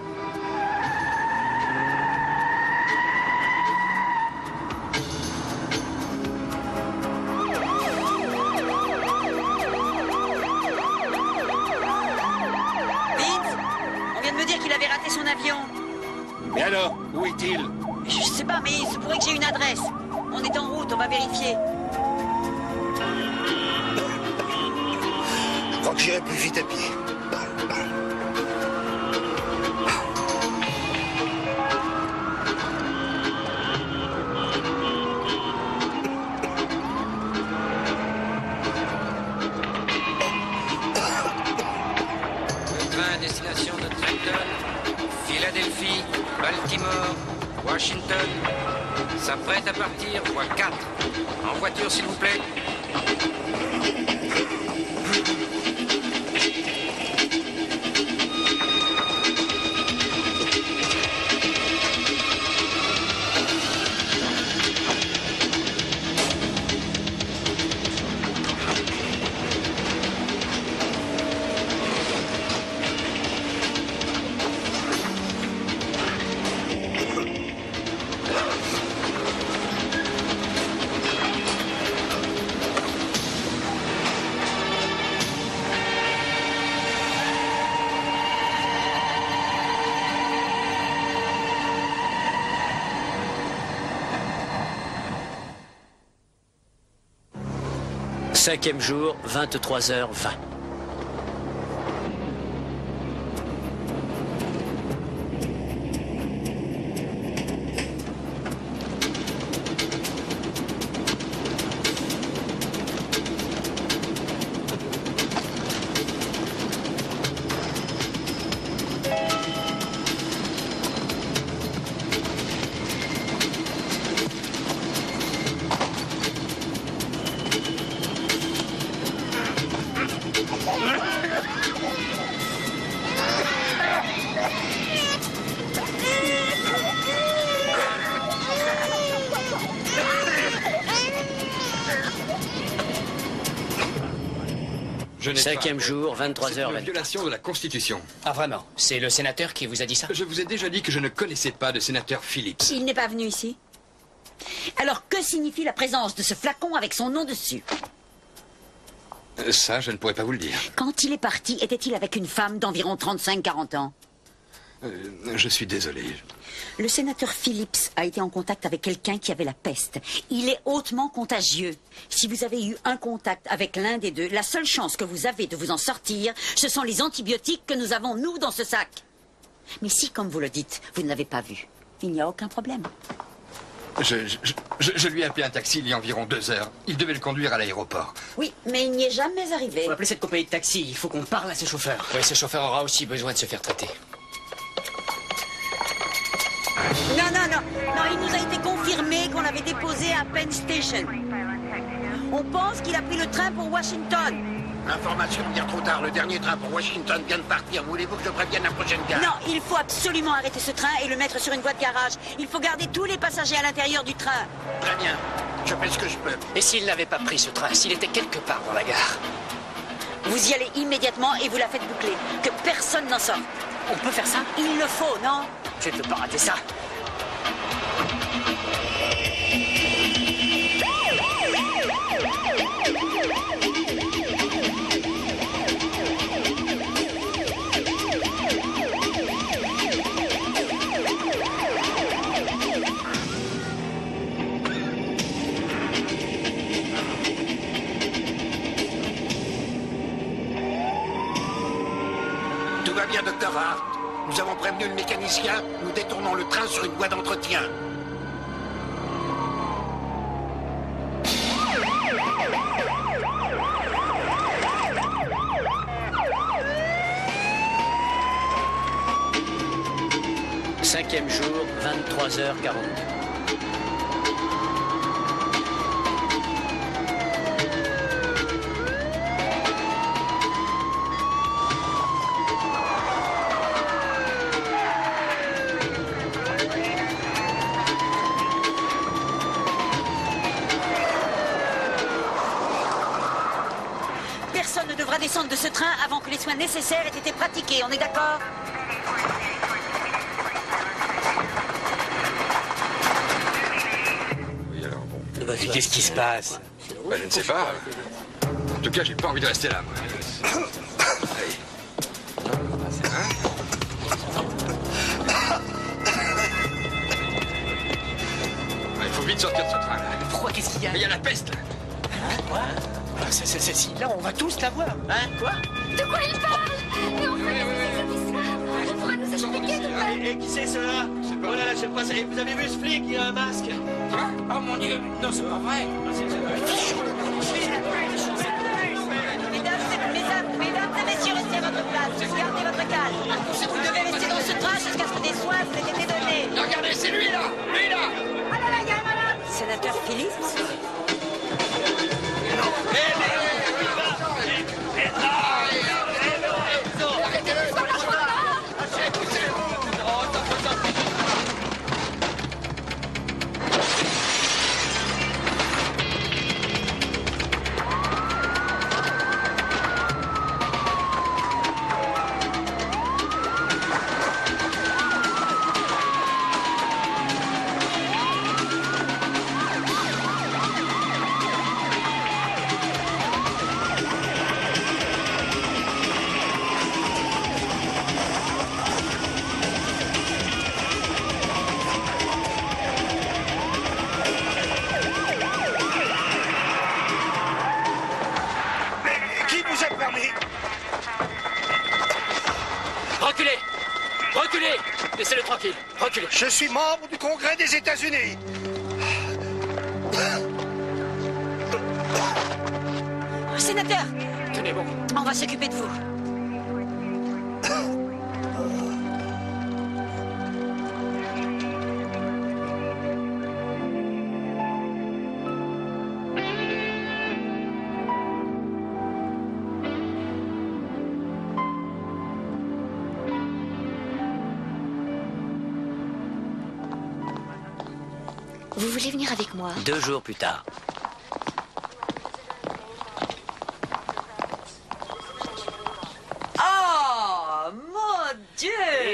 Vince, on vient de me dire qu'il avait raté son avion. Mais alors, où est-il? Je sais pas, mais il se pourrait que j'ai une adresse. On est en route, on va vérifier. Je crois que j'irai plus vite à pied. Le train à destination de Trenton, Philadelphie, Baltimore, Washington s'apprête à partir, voie 4. En voiture, s'il vous plaît. Cinquième jour, 23h20. 5e jour, 23h. C'est une violation de la Constitution. Ah, vraiment? C'est le sénateur qui vous a dit ça? Je vous ai déjà dit que je ne connaissais pas de sénateur Phillips. Il n'est pas venu ici. Alors, que signifie la présence de ce flacon avec son nom dessus? Ça, je ne pourrais pas vous le dire. Quand il est parti, était-il avec une femme d'environ 35-40 ans? Je suis désolé. Le sénateur Phillips a été en contact avec quelqu'un qui avait la peste. Il est hautement contagieux. Si vous avez eu un contact avec l'un des deux, la seule chance que vous avez de vous en sortir, ce sont les antibiotiques que nous avons, nous, dans ce sac. Mais si, comme vous le dites, vous ne l'avez pas vu, il n'y a aucun problème. Je lui ai appelé un taxi il y a environ 2 heures. Il devait le conduire à l'aéroport. Oui, mais il n'y est jamais arrivé. Il faut appeler cette compagnie de taxi. Il faut qu'on parle à ce chauffeur. Oui, ce chauffeur aura aussi besoin de se faire traiter. Non, il nous a été confirmé qu'on l'avait déposé à Penn Station. On pense qu'il a pris le train pour Washington. Information bien trop tard. Le dernier train pour Washington vient de partir. Voulez-vous que je prévienne la prochaine gare? Non, il faut absolument arrêter ce train et le mettre sur une voie de garage. Il faut garder tous les passagers à l'intérieur du train. Très bien. Je fais ce que je peux. Et s'il n'avait pas pris ce train, s'il était quelque part dans la gare? Vous y allez immédiatement et vous la faites boucler. Que personne n'en sorte. On peut faire ça? Il le faut, non? Je ne peux pas rater ça. Tout va bien, Dr. Hart. Nous avons prévenu le mécanicien. Nous détournons le train sur une voie d'entretien. Cinquième jour, 23h42. Personne ne devra descendre de ce train avant que les soins nécessaires aient été pratiqués. On est d'accord? Oui, alors bon. Mais qu'est-ce qui se passe? Ben, je ne sais pas. En tout cas, j'ai pas envie de rester là, moi. Allez. Hein? Il faut vite sortir de ce train, là. Pourquoi? Qu'est-ce qu'il y a? Mais il y a la peste, là. Quoi? Celle-ci-là, on va tous la voir. Hein? Quoi? De quoi il parle? Mais on va il pourra nous expliquer de quoi? Et qui c'est ceux-là? Oh là là, je sais pas, vous avez vu ce flic, il a un masque? Hein? Oh mon Dieu, non, c'est pas vrai. Mesdames et messieurs, restez à votre place. Gardez votre calme. Vous devez rester dans ce train jusqu'à ce que des soins vous aient été donnés. Regardez, c'est lui, là! Lui, là! Ah là là, il y a un malade. Sénateur Phillips? Qui vous a permis? Reculez! Reculez! Laissez-le tranquille. Reculez. Je suis membre du Congrès des États-Unis. Sénateur, Tenez bon. on va s'occuper de vous. Vous voulez venir avec moi? 2 jours plus tard.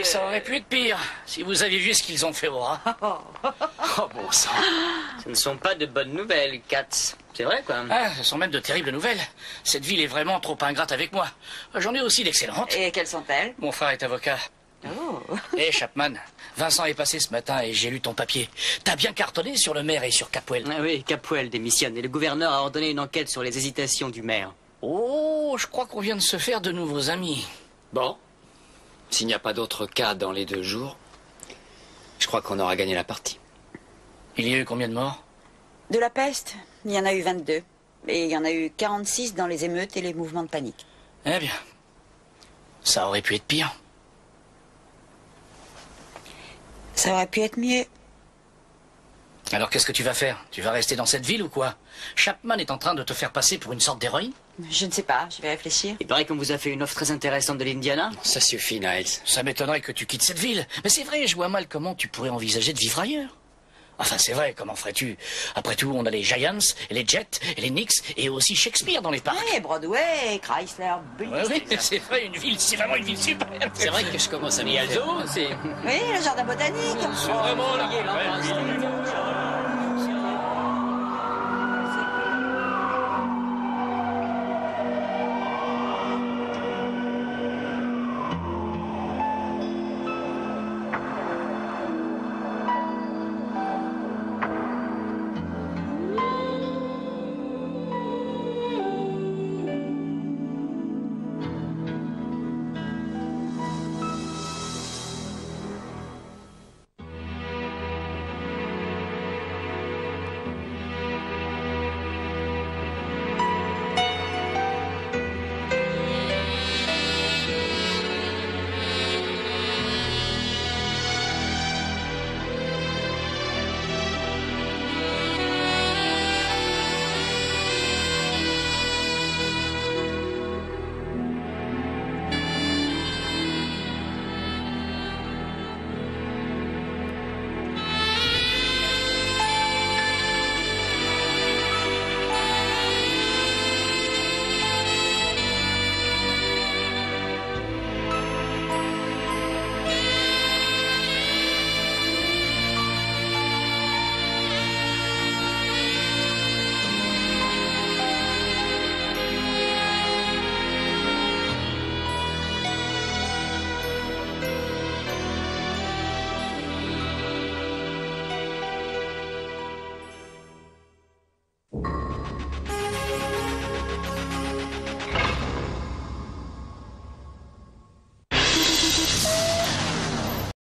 Ça aurait pu être pire, si vous aviez vu ce qu'ils ont fait au rat. Oh bon sang. Ce ne sont pas de bonnes nouvelles, Katz. C'est vrai, quoi. Ah, ce sont même de terribles nouvelles. Cette ville est vraiment trop ingrate avec moi. J'en ai aussi d'excellentes. Et quelles sont-elles? Mon frère est avocat. Oh. Hé, Chapman, Vincent est passé ce matin et j'ai lu ton papier. T'as bien cartonné sur le maire et sur Capwell. Ah oui, Capwell démissionne et le gouverneur a ordonné une enquête sur les hésitations du maire. Oh, je crois qu'on vient de se faire de nouveaux amis. Bon, s'il n'y a pas d'autres cas dans les 2 jours, je crois qu'on aura gagné la partie. Il y a eu combien de morts? De la peste, il y en a eu 22. Et il y en a eu 46 dans les émeutes et les mouvements de panique. Eh bien, ça aurait pu être pire. Ça aurait pu être mieux. Alors qu'est-ce que tu vas faire? Tu vas rester dans cette ville ou quoi? Chapman est en train de te faire passer pour une sorte d'héroïne? Je ne sais pas, je vais réfléchir. Il paraît qu'on vous a fait une offre très intéressante de l'Indiana. Ça suffit, Niles. Ça m'étonnerait que tu quittes cette ville. Mais c'est vrai, je vois mal comment tu pourrais envisager de vivre ailleurs. Enfin, c'est vrai, comment ferais-tu? Après tout, on a les Giants, et les Jets, et les Knicks, et aussi Shakespeare dans les parcs. Oui, Broadway, Chrysler, Benz. Oui, c'est vrai, une ville, c'est vraiment une ville super. C'est vrai que je commence à m'y faire. Oui, le jardin botanique. C'est vraiment la